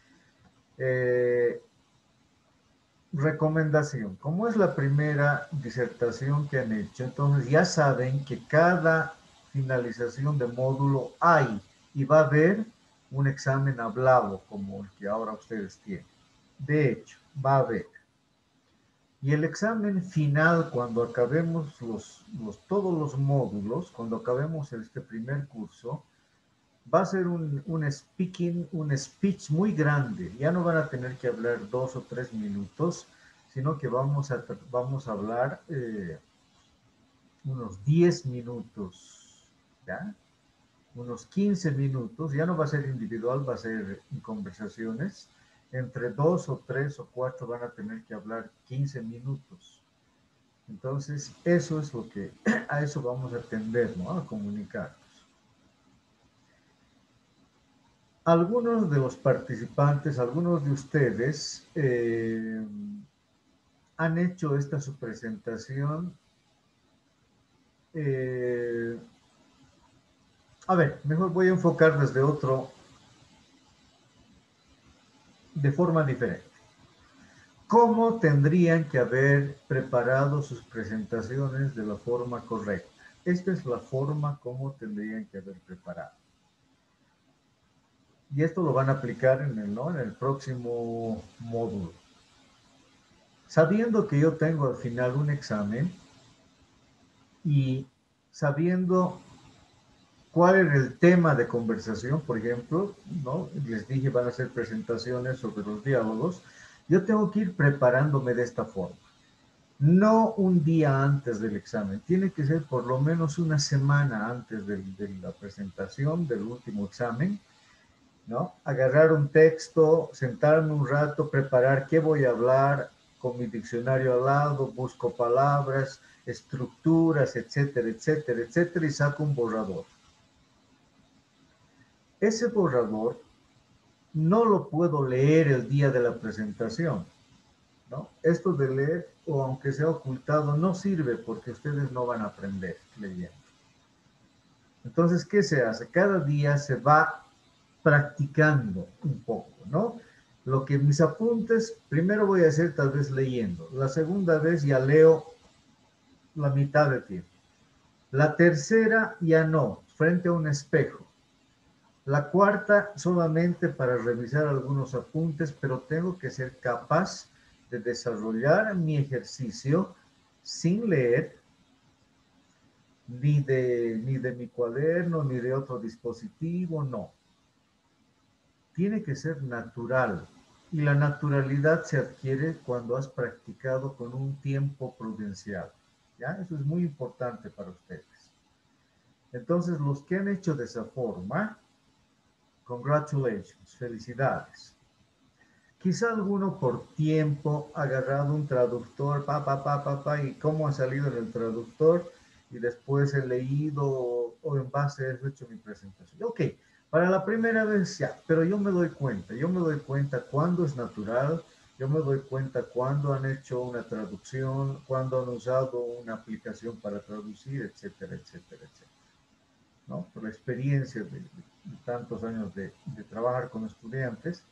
Recomendación, como es la primera disertación que han hecho, entonces ya saben que cada finalización de módulo hay y va a haber un examen hablado como el que ahora ustedes tienen. De hecho, va a haber. Y el examen final, cuando acabemos todos los módulos, cuando acabemos este primer curso, va a ser un speech muy grande. Ya no van a tener que hablar 2 o 3 minutos, sino que vamos a hablar unos 10 minutos, ¿ya? Unos 15 minutos, ya no va a ser individual, va a ser en conversaciones. Entre 2 o 3 o 4 van a tener que hablar 15 minutos. Entonces, eso es lo que, a eso vamos a atender, ¿no? A comunicarnos. Algunos de los participantes, algunos de ustedes han hecho esta su presentación. A ver, mejor voy a enfocar desde de forma diferente. ¿Cómo tendrían que haber preparado sus presentaciones de la forma correcta? Esta es la forma como tendrían que haber preparado. Y esto lo van a aplicar en el próximo módulo. Sabiendo que yo tengo al final un examen y sabiendo cuál era el tema de conversación, por ejemplo, ¿no? Les dije van a hacer presentaciones sobre los diálogos. Yo tengo que ir preparándome de esta forma. No un día antes del examen, tiene que ser por lo menos una semana antes de la presentación del último examen, ¿no? Agarrar un texto, sentarme un rato, preparar qué voy a hablar con mi diccionario al lado, busco palabras, estructuras, etcétera, etcétera, etcétera, y saco un borrador. Ese borrador no lo puedo leer el día de la presentación, ¿no? Esto de leer, o aunque sea ocultado, no sirve porque ustedes no van a aprender leyendo. Entonces, ¿qué se hace? Cada día se va practicando un poco, ¿no? Lo que mis apuntes, primero voy a hacer tal vez leyendo. La segunda vez ya leo la mitad del tiempo. La tercera ya no, frente a un espejo. La cuarta solamente para revisar algunos apuntes, pero tengo que ser capaz de desarrollar mi ejercicio sin leer ni de mi cuaderno, ni de otro dispositivo, no. Tiene que ser natural. Y la naturalidad se adquiere cuando has practicado con un tiempo prudencial. ¿Ya? Eso es muy importante para ustedes. Entonces, los que han hecho de esa forma, congratulations, felicidades. Quizá alguno por tiempo ha agarrado un traductor, y cómo ha salido en el traductor, y después he leído o en base a eso he hecho mi presentación. Ok, para la primera vez ya, pero yo me doy cuenta cuándo es natural, yo me doy cuenta cuándo han hecho una traducción, cuándo han usado una aplicación para traducir, etcétera, etcétera, etcétera. ¿No? Por la experiencia de tantos años de trabajar con estudiantes.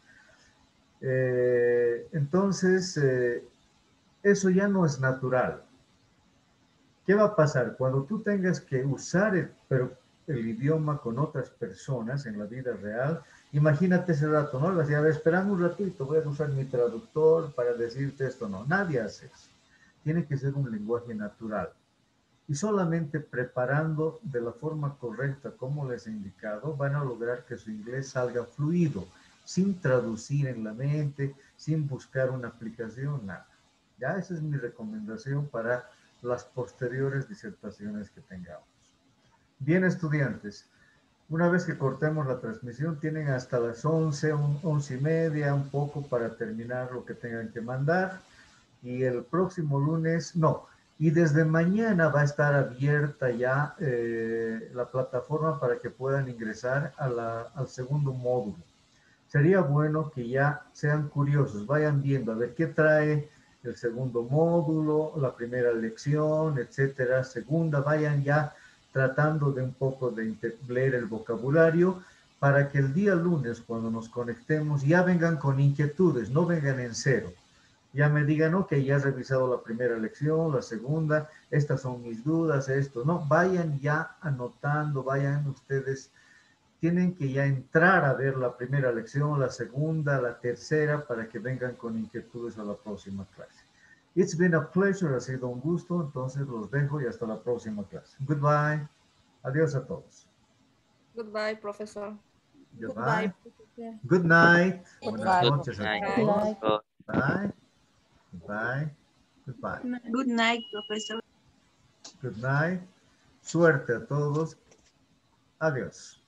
Entonces, eso ya no es natural. ¿Qué va a pasar? Cuando tú tengas que usar el idioma con otras personas en la vida real, imagínate ese rato, ¿no? Le decía, a ver, esperame un ratito, voy a usar mi traductor para decirte esto. No, nadie hace eso. Tiene que ser un lenguaje natural. Y solamente preparando de la forma correcta, como les he indicado, van a lograr que su inglés salga fluido, sin traducir en la mente, sin buscar una aplicación, nada. Ya, esa es mi recomendación para las posteriores disertaciones que tengamos. Bien, estudiantes, una vez que cortemos la transmisión, tienen hasta las 11, 11:30, un poco para terminar lo que tengan que mandar. Y el próximo lunes, no, y desde mañana va a estar abierta ya la plataforma para que puedan ingresar al segundo módulo. Sería bueno que ya sean curiosos, vayan viendo a ver qué trae el segundo módulo, la primera lección, etcétera, segunda, vayan ya tratando de un poco de leer el vocabulario para que el día lunes, cuando nos conectemos, ya vengan con inquietudes, no vengan en cero. Ya me digan, ok, ya he revisado la primera lección, la segunda, estas son mis dudas, esto, no, vayan ya anotando, vayan ustedes, tienen que ya entrar a ver la primera lección, la segunda, la tercera, para que vengan con inquietudes a la próxima clase. It's been a pleasure, ha sido un gusto, entonces los dejo y hasta la próxima clase. Goodbye, adiós a todos. Goodbye, profesor. Goodbye. Good night. Buenas noches a Good todos. night. Bye. Goodbye. Goodbye. Good night, profesor. Good night. Suerte a todos. Adiós.